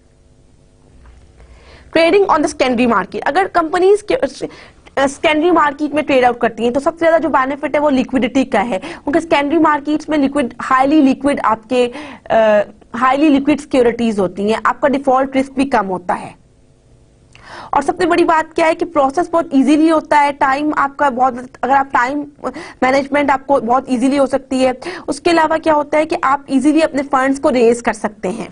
Trading on the secondary market, अगर कंपनीज सेकेंडरी मार्केट में ट्रेड आउट करती हैं तो सबसे ज्यादा जो बेनिफिट है वो लिक्विडिटी का है, क्योंकि सेकेंडरी मार्केट्स में लिक्विड हाईली लिक्विड आपके हाईली लिक्विड सिक्योरिटीज होती हैं, आपका डिफॉल्ट रिस्क भी कम होता है। और सबसे बड़ी बात क्या है कि प्रोसेस बहुत इजीली होता है, टाइम आपका बहुत, अगर आप टाइम मैनेजमेंट आपको बहुत इजीली हो सकती है। उसके अलावा क्या होता है कि आप इजीली अपने फंड्स को रेज कर सकते हैं।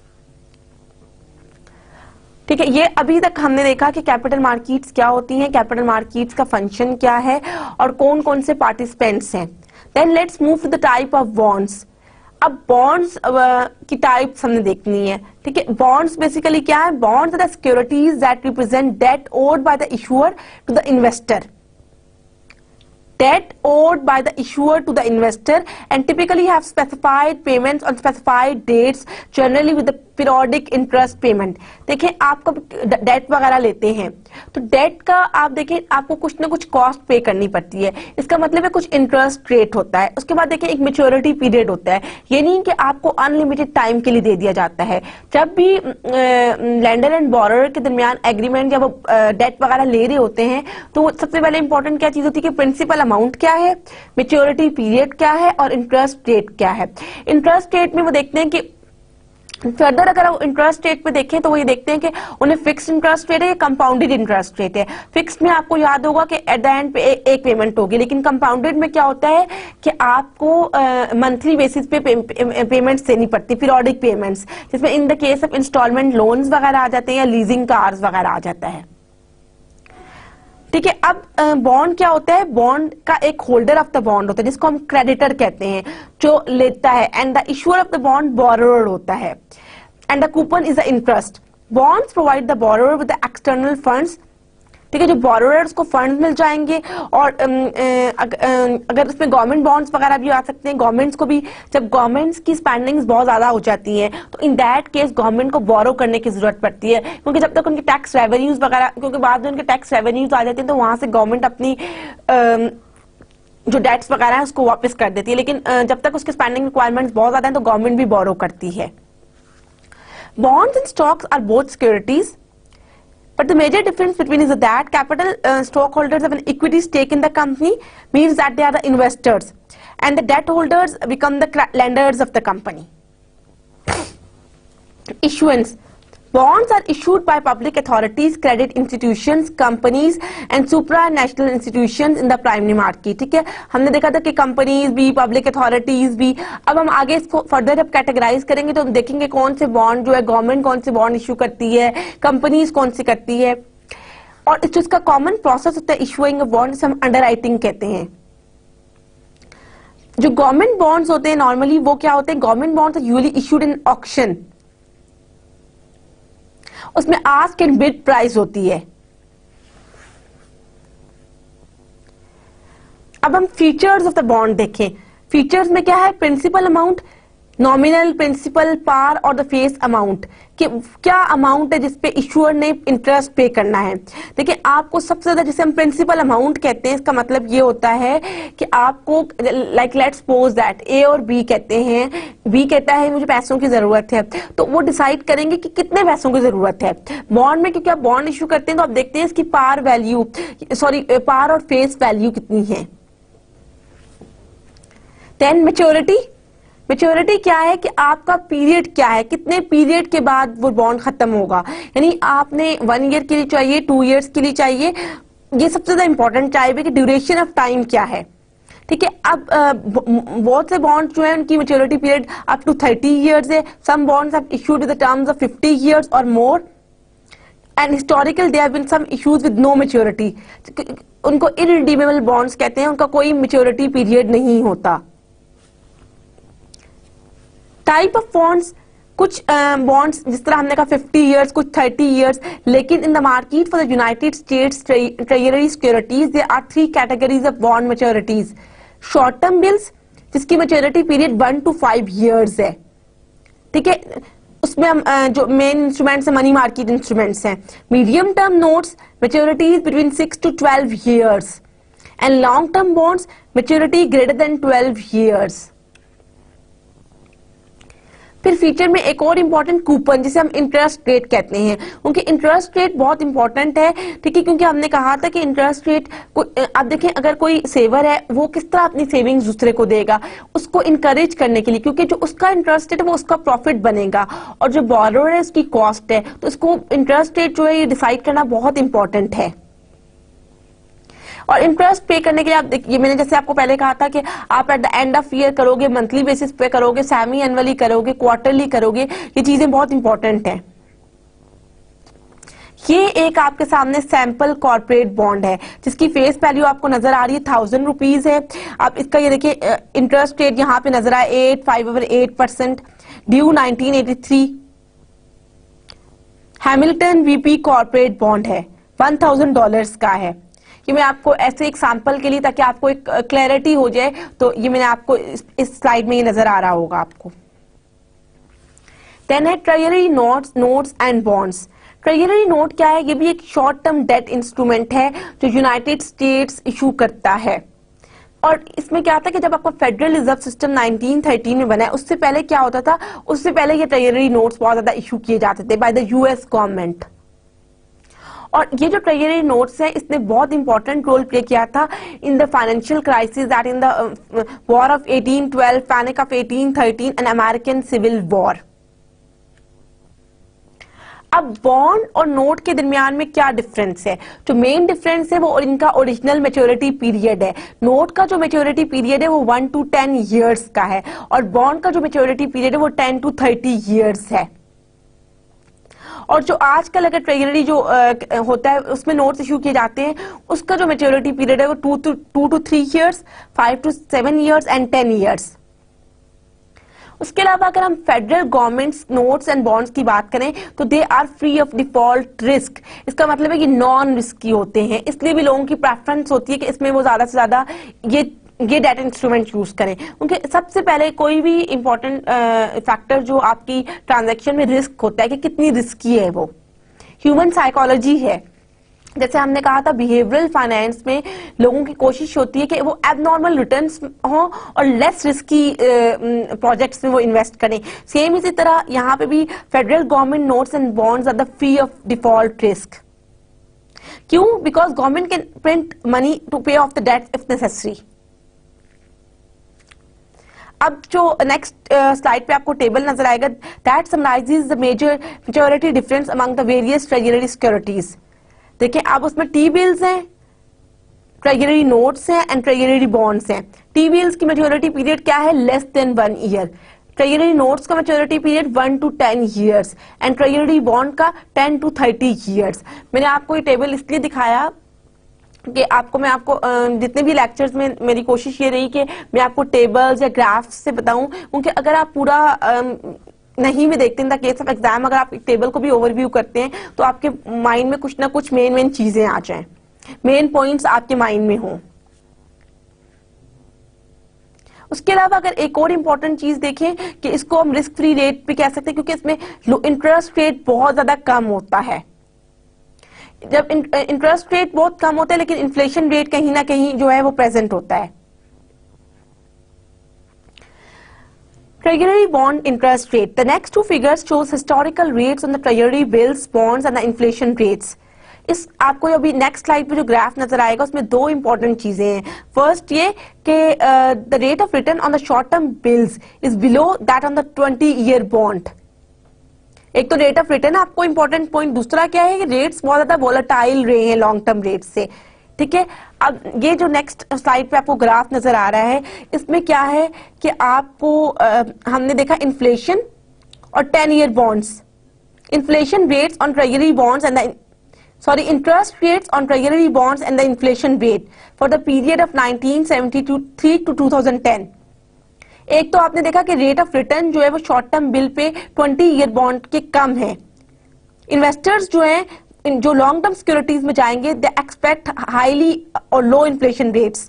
ठीक है, ये अभी तक हमने देखा कि कैपिटल मार्केट्स क्या होती हैं, कैपिटल मार्केट्स का फंक्शन क्या है और कौन कौन से पार्टिसिपेंट्स हैं। Then let's move to the type of bonds. अब बॉन्ड्स की टाइप्स हमने देखनी है। ठीक है, बॉन्ड्स बेसिकली क्या है? Bonds are the securities that represent debt owed by the issuer to the investor, debt owed by the issuer to the investor and typically have specified payments on specified dates, generally with the periodic interest payment। देखें, आप कब date वगैरह लेते हैं तो date का आप देखें आपको कुछ ना कुछ कॉस्ट पे करनी पड़ती है, इसका मतलब है कुछ इंटरेस्ट रेट होता है। उसके बाद देखें एक मेच्योरिटी पीरियड होता है, ये नहीं कि आपको अनलिमिटेड टाइम के लिए दे दिया जाता है। जब भी लैंडर एंड बोरर के दरमियान एग्रीमेंट जब वो डेट वगैरह ले रहे होते हैं तो सबसे पहले इंपॉर्टेंट क्या चीज होती है कि प्रिंसिपल अमाउंट क्या है, मेच्योरिटी पीरियड क्या है और इंटरेस्ट रेट क्या है। इंटरेस्ट रेट में वो देखते हैं कि फर्दर अगर इंटरेस्ट रेट पे देखें तो वो ये देखते हैं कि उन्हें फिक्स्ड इंटरेस्ट रेट है या कंपाउंडेड इंटरेस्ट रेट है। फिक्स्ड में आपको याद होगा कि एट द एंड पे ए, एक पेमेंट होगी, लेकिन कंपाउंडेड में क्या होता है कि आपको मंथली बेसिस पे पे, पे, पेमेंट्स देनी पड़ती है, पीरियोडिक पेमेंट्स, जिसमें in the case of instalment loans वगैरह आ जाते हैं या लीजिंग कार्स वगैरह आ जाता है। ठीक है, अब बॉन्ड क्या होता है? बॉन्ड का एक होल्डर ऑफ द बॉन्ड होता है जिसको हम क्रेडिटर कहते हैं, जो लेता है, and the issuer of the bond borrower होता है, and the coupon is the interest. Bonds provide the borrower with the external funds. ठीक है, जो बोरोअर्स को फंड मिल जाएंगे और अगर उसमें गवर्नमेंट बॉन्ड्स वगैरह भी आ सकते हैं। गवर्नमेंट्स को भी, जब गवर्नमेंट्स की स्पेंडिंग्स बहुत ज्यादा हो जाती है तो इन दैट केस गवर्नमेंट को बोरो करने की जरूरत पड़ती है, क्योंकि जब तक उनके टैक्स रेवेन्यूज वगैरह, क्योंकि बाद में उनके टैक्स रेवेन्यूज आ जाते हैं तो वहां से गवर्नमेंट अपनी जो डेट्स वगैरह है उसको वापस कर देती है, लेकिन जब तक उसके स्पेंडिंग रिक्वायरमेंट्स बहुत ज्यादा है तो गवर्नमेंट भी बोरो करती है। Bonds and stocks are both securities, but the major difference between is that capital uh, stockholders have an equity stake in the company, means that they are the investors, and the debt holders become the lenders of the company. Issuance. Bonds are issued by public authorities, credit institutions, companies and supranational institutions in the primary market। ठीक है, हमने देखा था कि companies भी, public authorities भी। अब हम आगे इसको फर्दर जब कैटेगराइज करेंगे तो हम देखेंगे कौन से बॉन्ड जो है गवर्नमेंट कौन से बॉन्ड इशू करती है, कंपनीज कौन सी करती है, और जो इसका कॉमन प्रोसेस होता है इशूइंग ऑफ बॉन्ड, हम अंडरराइटिंग कहते हैं। जो गवर्नमेंट बॉन्ड्स होते हैं नॉर्मली वो क्या होते हैं? Government bonds are usually issued in auction, उसमें आस्क एंड बिड प्राइस होती है। अब हम फीचर्स ऑफ द बॉन्ड देखें। फीचर्स में क्या है? Principal amount, nominal, principal, par और द फेस अमाउंट, कि क्या अमाउंट है जिसपे इशूअर ने इंटरेस्ट पे करना है। देखिए, आपको सबसे ज्यादा जिसे हम प्रिंसिपल अमाउंट कहते हैं, इसका मतलब ये होता है कि आपको, like let's suppose that A और बी कहते हैं, बी कहता है मुझे पैसों की जरूरत है, तो वो डिसाइड करेंगे कि कितने पैसों की जरूरत है। बॉन्ड में क्योंकि आप बॉन्ड इशू करते हैं तो आप देखते हैं इसकी पार वैल्यू, सॉरी पार और फेस वैल्यू कितनी है। Then maturity. मैच्योरिटी क्या है कि आपका पीरियड क्या है, कितने पीरियड के बाद वो बॉन्ड खत्म होगा, यानी आपने वन ईयर के लिए चाहिए, टू इयर्स के लिए चाहिए, ये सबसे ज्यादा इंपॉर्टेंट चाहिए कि ड्यूरेशन ऑफ टाइम क्या है। ठीक है, अब बहुत से बॉन्ड जो है उनकी maturity period up to thirty years है। Some bonds have issued with the terms of fifty years और more, and historical there have been some issues with no maturity. उनको इररिडीमेबल बॉन्ड्स कहते हैं, उनका कोई मैच्योरिटी पीरियड नहीं होता। Type of bonds, कुछ बॉन्ड्स uh, जिस तरह हमने कहा फिफ्टी इयर्स, कुछ थर्टी इयर्स, लेकिन in the market for the United States treasury securities there are three categories of bond maturities. Short term bills जिसकी maturity period one two five years है। ठीक है, उसमें हम uh, जो मेन इंस्ट्रूमेंट्स है मनी मार्केट इंस्ट्रूमेंट्स हैं। Medium term notes maturities between six to twelve years, and long term bonds maturity greater than twelve years. फिर फीचर में एक और इम्पोर्टेंट कूपन जिसे हम इंटरेस्ट रेट कहते हैं, क्योंकि इंटरेस्ट रेट बहुत इंपॉर्टेंट है, ठीक है, क्योंकि हमने कहा था कि इंटरेस्ट रेट को आप देखें, अगर कोई सेवर है वो किस तरह अपनी सेविंग्स दूसरे को देगा, उसको इनकरेज करने के लिए, क्योंकि जो उसका इंटरेस्ट रेट है वो उसका प्रॉफिट बनेगा और जो बोरोअर है उसकी कॉस्ट है, तो इसको इंटरेस्ट रेट जो है ये डिसाइड करना बहुत इंपॉर्टेंट है। और इंटरेस्ट पे करने के लिए आप देखिए, मैंने जैसे आपको पहले कहा था कि आप at the end of year करोगे, मंथली बेसिस पे करोगे, सेमी एनुअली करोगे, क्वार्टरली करोगे, ये चीजें बहुत इंपॉर्टेंट हैं। ये एक आपके सामने सैंपल कॉर्पोरेट बॉन्ड है जिसकी फेस वैल्यू आपको नजर आ रही है थाउजेंड रुपीज है। आप इसका ये देखिए इंटरेस्ट रेट यहाँ पे नजर आए eight five over eight percent, due nineteen eighty three. Hamilton VP corporate bond है, वन थाउजेंड डॉलर का है। ये मैं आपको ऐसे एक सैंपल के लिए, ताकि आपको एक क्लैरिटी हो जाए, तो ये मैंने आपको इस, इस स्लाइड में ये नजर आ रहा होगा आपको। देन है treasury notes notes and bonds. Treasury note क्या है? ये भी एक शॉर्ट टर्म डेट इंस्ट्रूमेंट है जो यूनाइटेड स्टेट्स इशू करता है। और इसमें क्या था कि जब आपका federal reserve system nineteen thirteen में बना है, उससे पहले क्या होता था, उससे पहले ये ट्रेजरी नोट्स बहुत ज्यादा इशू किए जाते थे बाय द यूएस गवर्नमेंट। और ये जो ट्रेजरी नोट्स है इसने बहुत इंपॉर्टेंट रोल प्ले किया था in the financial crisis that in the war of eighteen twelve, panic of eighteen thirteen and American civil war. अब बॉन्ड और नोट के दरमियान में क्या डिफरेंस है? जो मेन डिफरेंस है वो इनका ओरिजिनल मैच्योरिटी पीरियड है। नोट का जो मैच्योरिटी पीरियड है वो वन टू टेन ईयर्स का है और बॉन्ड का जो मैच्योरिटी पीरियड है वो टेन टू थर्टी ईयर्स है। और जो आजकल अगर ट्रेजरी जो आ, होता है उसमें नोट्स इशू किए जाते हैं, उसका जो मैच्योरिटी पीरियड है वो two to to to three years, five to seven years and ten years. उसके अलावा अगर हम federal government notes and bonds की बात करें तो they are free of default risk. इसका मतलब है कि नॉन रिस्की होते हैं, इसलिए भी लोगों की प्रेफरेंस होती है कि इसमें वो ज्यादा से ज्यादा ये ये डेट इंस्ट्रूमेंट यूज करें, क्योंकि सबसे पहले कोई भी इंपॉर्टेंट फैक्टर जो आपकी ट्रांजैक्शन में रिस्क होता है कि कितनी रिस्की है वो ह्यूमन साइकोलॉजी है। जैसे हमने कहा था बिहेवियरल फाइनेंस में लोगों की कोशिश होती है कि वो एबनॉर्मल रिटर्न्स हो और लेस रिस्की प्रोजेक्ट्स में वो इन्वेस्ट करें। सेम इसी तरह यहाँ पे भी federal government notes and bonds are the free of default risk. क्यों? Because government can print money to pay off the debt if necessary. अब जो नेक्स्ट स्लाइड पे आपको टेबल नजर आएगा that summarises the major maturity difference among the various treasury securities. देखिए अब उसमें टी बिल्स हैं, ट्रेजरी नोट्स हैं एंड ट्रेजरी बॉन्ड्स हैं। टी बिल्स की मैच्योरिटी पीरियड क्या है? Less then one year. Treasury notes का maturity period one to ten years and treasury bond का टेन टू थर्टी ईयर्स। मैंने आपको ये टेबल इसलिए दिखाया कि आपको मैं आपको जितने भी लेक्चर्स में मेरी कोशिश ये रही कि मैं आपको टेबल्स या ग्राफ्स से बताऊं, क्योंकि अगर आप पूरा नहीं भी देखते in the case of exam, अगर आप टेबल को भी ओवरव्यू करते हैं तो आपके माइंड में कुछ ना कुछ मेन मेन चीजें आ जाएं, मेन पॉइंट्स आपके माइंड में हों। उसके अलावा अगर एक और इम्पोर्टेंट चीज देखें कि इसको हम रिस्क फ्री रेट भी कह सकते हैं, क्योंकि इसमें इंटरेस्ट रेट बहुत ज्यादा कम होता है। जब इंटरेस्ट रेट बहुत कम होता है लेकिन इन्फ्लेशन रेट कहीं ना कहीं जो है वो प्रेजेंट होता है। Treasury bond interest rate. The next two figures shows historical rates on the treasury bills, bonds and the inflation rates. इस आपको अभी नेक्स्ट स्लाइड पे जो ग्राफ नजर आएगा उसमें दो इंपॉर्टेंट चीजें हैं। फर्स्ट ये कि the rate of return on the short term bills is below that on the twenty year bond. एक तो रेट ऑफ रिटर्न आपको इंपॉर्टेंट पॉइंट, दूसरा क्या है कि रेट्स बहुत ज्यादा वोलेटाइल रहे हैं लॉन्ग टर्म रेट से, ठीक है। अब ये जो नेक्स्ट स्लाइड पे आपको ग्राफ नजर आ रहा है इसमें क्या है कि आपको आ, हमने देखा इन्फ्लेशन और ten year bonds, inflation rates on treasury bonds and the sorry interest rates on treasury bonds and the inflation rate for the period of nineteen seventy three to two thousand ten. एक तो आपने देखा कि rate of return जो है वो short term bill पे twenty year bond के कम है। इन्वेस्टर्स जो है जो लॉन्ग टर्म सिक्योरिटीज में जाएंगे दे एक्सपेक्ट हाईली और लो इन्फ्लेशन रेट्स।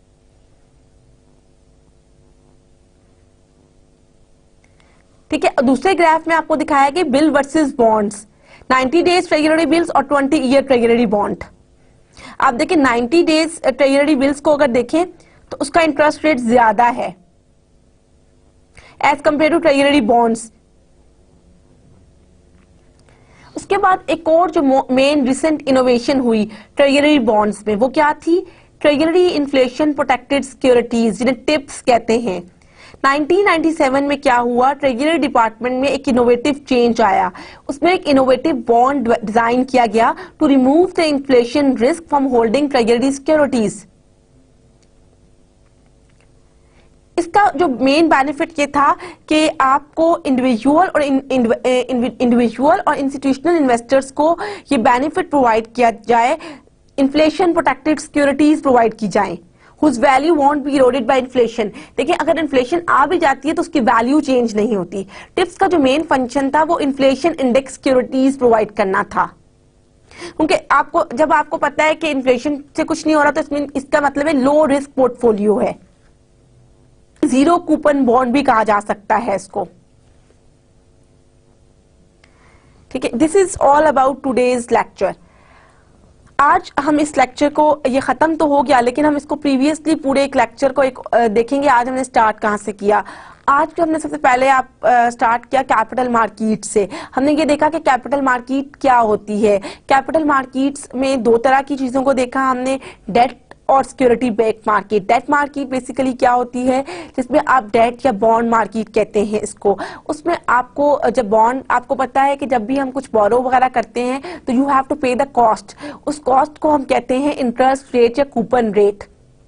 ठीक है, दूसरे ग्राफ में आपको दिखाया कि bill versus bonds, ninety days treasury bills और ट्वेंटी ईयर ट्रेजरी बॉन्ड। आप देखें नाइनटी डेज ट्रेजरी बिल्स को अगर देखें तो उसका इंटरेस्ट रेट ज्यादा है as compare to treasury bonds, उसके बाद एक और जो मेन रिसेंट इनोवेशन हुई ट्रेजरी बॉन्ड्स में, वो क्या थी? ट्रेजरी इन्फ्लेशन प्रोटेक्टेड सिक्योरिटीज, जिन्हें टिप्स कहते हैं। नाइनटीन नाइंटी सेवन में क्या हुआ? ट्रेजरी डिपार्टमेंट में एक इनोवेटिव चेंज आया। उसमें एक इनोवेटिव बॉन्ड डिजाइन किया गया to remove the inflation risk from holding treasury securities. इसका जो मेन बेनिफिट ये था कि आपको इंडिविजुअल और इंडिविजुअल और इंस्टीट्यूशनल इन्वेस्टर्स को ये बेनिफिट प्रोवाइड किया जाए, इन्फ्लेशन प्रोटेक्टेड सिक्योरिटीज प्रोवाइड की जाए whose value won't be eroded by inflation। देखिए, अगर इन्फ्लेशन आ भी जाती है तो उसकी वैल्यू चेंज नहीं होती। टिप्स का जो मेन फंक्शन था वो इन्फ्लेशन इंडेक्स सिक्योरिटीज प्रोवाइड करना था, क्योंकि आपको जब आपको पता है कि इन्फ्लेशन से कुछ नहीं हो रहा तो इसमें इसका मतलब है लो रिस्क पोर्टफोलियो है। जीरो कूपन बॉन्ड भी कहा जा सकता है इसको। ठीक है, this is all about today's lecture. आज हम इस लेक्चर को, ये खत्म तो हो गया लेकिन हम इसको प्रीवियसली पूरे एक लेक्चर को एक देखेंगे। आज हमने स्टार्ट कहाँ से किया? आज तो हमने सबसे पहले आप स्टार्ट किया कैपिटल मार्केट से। हमने ये देखा कि कैपिटल मार्केट क्या होती है। कैपिटल मार्केट्स में दो तरह की चीजों को देखा हमने, डेट और security back market. Debt market basically क्या होती है? जिसमें आप डेट या बॉन्ड मार्केट कहते हैं इसको। उसमें आपको जब बॉन्ड, आपको पता है कि जब भी हम कुछ बोरो वगैरह करते हैं तो you have to pay the cost. उस कॉस्ट को हम कहते हैं इंटरेस्ट रेट या कूपन रेट।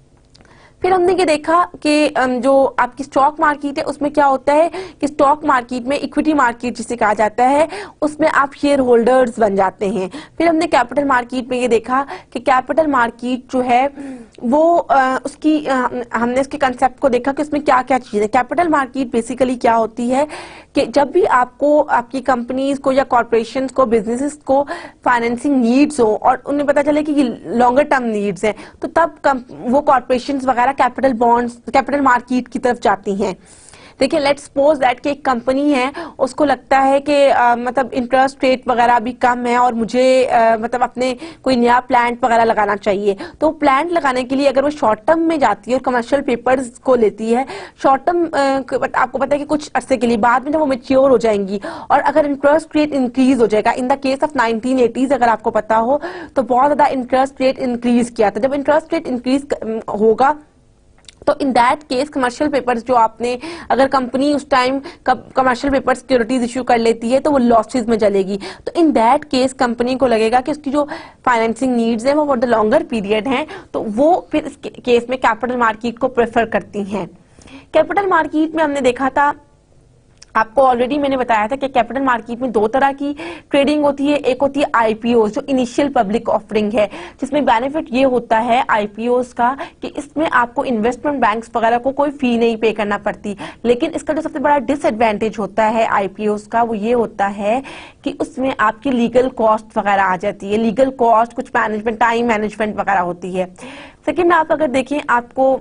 फिर हमने ये देखा कि जो आपकी स्टॉक मार्केट है उसमें क्या होता है कि स्टॉक मार्केट में इक्विटी मार्केट जिसे कहा जाता है, उसमें आप शेयर होल्डर्स बन जाते हैं। फिर हमने कैपिटल मार्केट में ये देखा कि कैपिटल मार्केट जो है वो आ, उसकी आ, हमने उसके कंसेप्ट को देखा कि उसमें क्या क्या चीज है। कैपिटल मार्केट बेसिकली क्या होती है कि जब भी आपको आपकी कंपनीज को या कॉर्पोरेशंस को, बिजनेसेस को फाइनेंसिंग नीड्स हो और उन्हें पता चले कि ये लॉन्गर टर्म नीड्स हैं, तो तब वो कॉर्पोरेशंस वगैरह कैपिटल बॉन्ड्स, कैपिटल मार्केट की तरफ जाती हैं। देखिए, लेट्स सपोज दैट कि एक कंपनी है, उसको लगता है कि आ, मतलब इंटरेस्ट रेट वगैरह भी कम है और मुझे आ, मतलब अपने कोई नया प्लांट वगैरह लगाना चाहिए। तो प्लांट लगाने के लिए अगर वो शॉर्ट टर्म में जाती है और कमर्शियल पेपर्स को लेती है, शॉर्ट टर्म आपको पता है कि कुछ अरसे के लिए, बाद में जब वो मेच्योर हो जाएंगी और अगर इंटरेस्ट रेट इंक्रीज हो जाएगा, in the case of nineteen eighties अगर आपको पता हो तो बहुत ज्यादा इंटरेस्ट रेट इंक्रीज किया था। जब इंटरेस्ट रेट इंक्रीज होगा तो in that case commercial papers जो आपने, अगर कंपनी उस time commercial paper securities issue कर लेती है तो वो लॉसेज में चलेगी। तो इन दैट केस कंपनी को लगेगा कि उसकी जो फाइनेंसिंग नीड्स हैं वो फॉर द लॉन्गर पीरियड हैं, तो वो फिर इस केस में कैपिटल मार्केट को प्रेफर करती हैं। कैपिटल मार्केट में हमने देखा था, आपको ऑलरेडी मैंने बताया था कि कैपिटल मार्केट में दो तरह की ट्रेडिंग होती है। एक होती है आईपीओ, जो इनिशियल पब्लिक ऑफरिंग है, जिसमें बेनिफिट ये होता है आईपीओ का कि इसमें आपको इन्वेस्टमेंट बैंक्स वगैरह को कोई फी नहीं पे करना पड़ती। लेकिन इसका जो सबसे बड़ा डिसएडवांटेज होता है आईपीओ का, वो ये होता है कि उसमें आपकी लीगल कॉस्ट वगैरह आ जाती है। लीगल कॉस्ट, कुछ मैनेजमेंट, टाइम मैनेजमेंट वगैरह होती है। सेकेंड, आप अगर देखें, आपको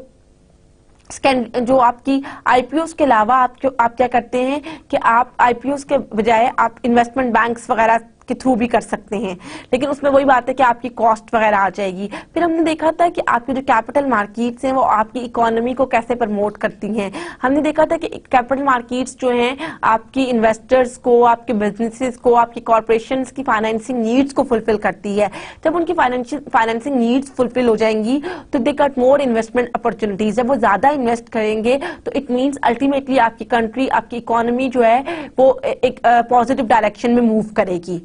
जो आपकी आईपीओ के अलावा आप जो आप क्या करते हैं कि आप आईपीओ के बजाय आप इन्वेस्टमेंट बैंक्स वगैरह के थ्रू भी कर सकते हैं, लेकिन उसमें वही बात है कि आपकी कॉस्ट वगैरह आ जाएगी। फिर हमने देखा था कि आपकी जो कैपिटल मार्केट्स हैं वो आपकी इकोनॉमी को कैसे प्रमोट करती हैं। हमने देखा था कि कैपिटल मार्केट्स जो हैं आपकी इन्वेस्टर्स को, आपके बिजनेसेस को, आपकी कॉर्पोरेशंस की फाइनेंसिंग नीड्स को फुलफिल करती है। जब उनकी फाइनेंसिंग नीड्स फुलफिल हो जाएंगी तो दे गट मोर इन्वेस्टमेंट अपॉर्चुनिटीज। जब वो ज्यादा इन्वेस्ट करेंगे तो इट मीन्स अल्टीमेटली आपकी कंट्री, आपकी इकोनॉमी जो है वो एक पॉजिटिव डायरेक्शन में मूव करेगी।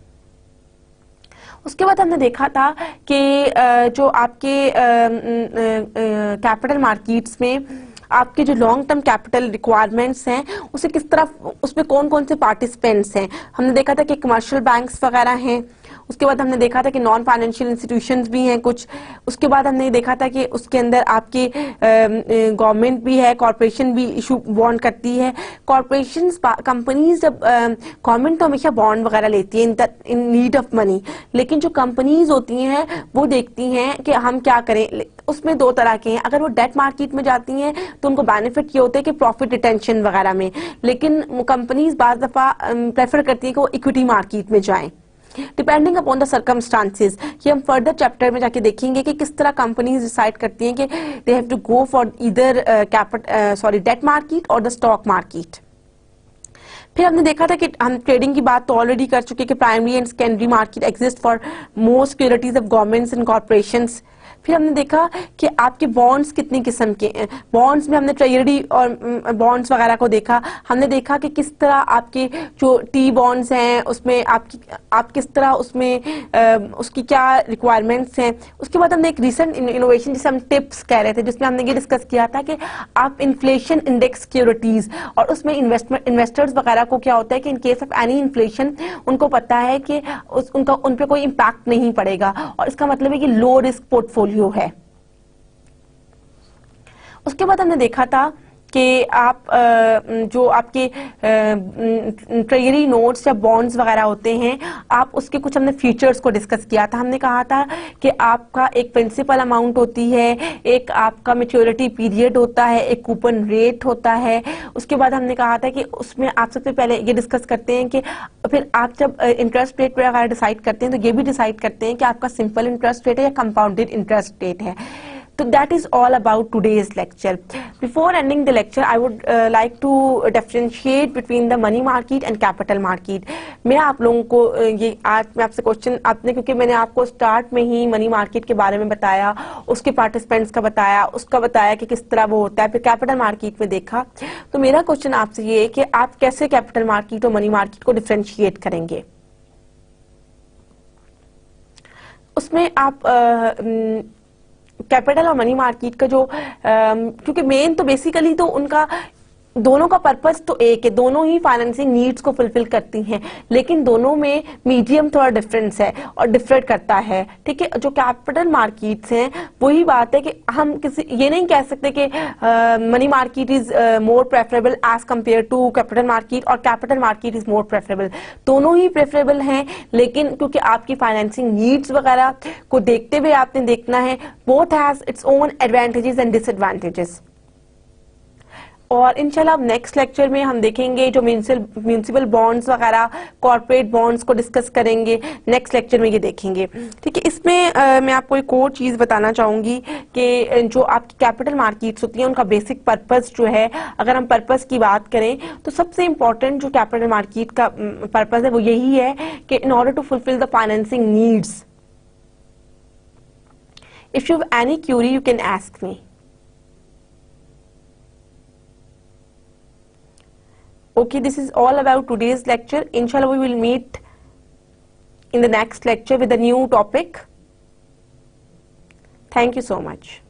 उसके बाद हमने देखा था कि जो आपके कैपिटल मार्केट्स में आपके जो लॉन्ग टर्म कैपिटल रिक्वायरमेंट्स हैं उसे किस तरह, उसमें कौन कौन से पार्टिसिपेंट्स हैं। हमने देखा था कि कमर्शियल बैंक्स वगैरह हैं। उसके बाद हमने देखा था कि नॉन फाइनेंशियल इंस्टीट्यूशंस भी हैं कुछ। उसके बाद हमने देखा था कि उसके अंदर आपके गवर्नमेंट भी है, कॉर्पोरेशन भी इशू बॉन्ड करती है। कॉर्पोरेशंस, कंपनीज, जब गवर्नमेंट तो हमेशा बॉन्ड वगैरह लेती है in in need of money, लेकिन जो कंपनीज होती हैं वो देखती हैं कि हम क्या करें। उसमें दो तरह के हैं, अगर वो डेट मार्केट में जाती हैं तो उनको बेनिफिट ये होता है कि प्रॉफिट रिटेंशन वगैरह में, लेकिन कंपनीज बाज दफा प्रेफर करती है कि वो इक्विटी मार्केट में जाएं, डिपेंडिंग अपॉन द सर्कमस्टांसेस। ये हम फर्दर चैप्टर में जाके देखेंगे कि किस तरह कंपनीज डिसाइड करती हैं कि they have to go for either capital sorry debt market और द स्टॉक मार्केट। फिर हमने देखा था कि हम ट्रेडिंग की बात तो ऑलरेडी कर चुके कि primary and secondary market exist for most securities of governments and corporations. फिर हमने देखा कि आपके बॉन्ड्स कितनी किस्म के हैं। बॉन्ड्स में हमने ट्रेजरी और बॉन्ड्स वगैरह को देखा। हमने देखा कि किस तरह आपके जो टी बॉन्ड्स हैं उसमें आपकी आप किस तरह उसमें आ, उसकी क्या रिक्वायरमेंट्स हैं। उसके बाद हमने एक रिसेंट इनोवेशन जिसे हम टिप्स कह रहे थे, जिसमें हमने ये डिस्कस किया था कि आप इन्फ्लेशन इंडेक्स सिक्योरिटीज और उसमें इन्वेस्टमेंट इन्वेस्टर्स वगैरह को क्या होता है कि in case of any inflation उनको पता है कि उस, उनका उन पर कोई इम्पैक्ट नहीं पड़ेगा और इसका मतलब है कि लो रिस्क पोर्टफोलियो है। उसके बाद हमने देखा था कि आप जो आपके ट्रेजरी नोट्स या बॉन्ड्स वगैरह होते हैं, आप उसके कुछ हमने फीचर्स को डिस्कस किया था। हमने कहा था कि आपका एक प्रिंसिपल अमाउंट होती है, एक आपका मैच्योरिटी पीरियड होता है, एक कूपन रेट होता है। उसके बाद हमने कहा था कि उसमें आप सबसे पहले ये डिस्कस करते हैं कि फिर आप जब इंटरेस्ट रेट वगैरह डिसाइड करते हैं तो ये भी डिसाइड करते हैं कि आपका सिंपल इंटरेस्ट रेट है या कंपाउंडेड इंटरेस्ट रेट है। So that is all about today's lecture. Before ending the lecture, I would uh, like to differentiate between the money market and capital market. मैं आप लोगों को uh, ये आज मैं आपसे क्वेश्चन आपने क्योंकि मैंने आपको स्टार्ट में ही मनी मार्केट के बारे में बताया, उसके पार्टिसिपेंट्स का बताया, उसका बताया कि किस तरह वो होता है, फिर कैपिटल मार्केट में देखा। तो मेरा क्वेश्चन आपसे ये है कि आप कैसे कैपिटल मार्केट और मनी मार्केट को डिफ्रेंशिएट करेंगे। उसमें आप uh, कैपिटल और मनी मार्केट का जो क्योंकि मेन तो बेसिकली तो उनका दोनों का पर्पस तो एक है, दोनों ही फाइनेंसिंग नीड्स को फुलफिल करती हैं, लेकिन दोनों में मीडियम थोड़ा डिफरेंस है और डिफरेंट करता है। ठीक है, जो कैपिटल मार्केट्स हैं वही बात है कि हम किसी ये नहीं कह सकते कि money market is more preferable as compare to capital market और capital market is more preferable. दोनों ही प्रेफरेबल हैं, लेकिन क्योंकि आपकी फाइनेंसिंग नीड्स वगैरह को देखते हुए आपने देखना है, both has its own advantages and disadvantages. और इंशाल्लाह नेक्स्ट लेक्चर में हम देखेंगे जो म्यूनिसिपल बॉन्ड्स वगैरह कॉर्पोरेट बॉन्ड्स को डिस्कस करेंगे। नेक्स्ट लेक्चर में ये देखेंगे। ठीक है, इसमें आ, मैं आपको एक और चीज बताना चाहूंगी कि जो आपकी कैपिटल मार्केट्स होती हैं उनका बेसिक पर्पस जो है, अगर हम पर्पस की बात करें तो सबसे इंपॉर्टेंट जो कैपिटल मार्केट का पर्पस है वो यही है कि in order to fulfil the financing needs. If you have any query you can ask me. Okay, this is all about today's lecture. Inshallah, we will meet in the next lecture with a new topic. Thank you so much.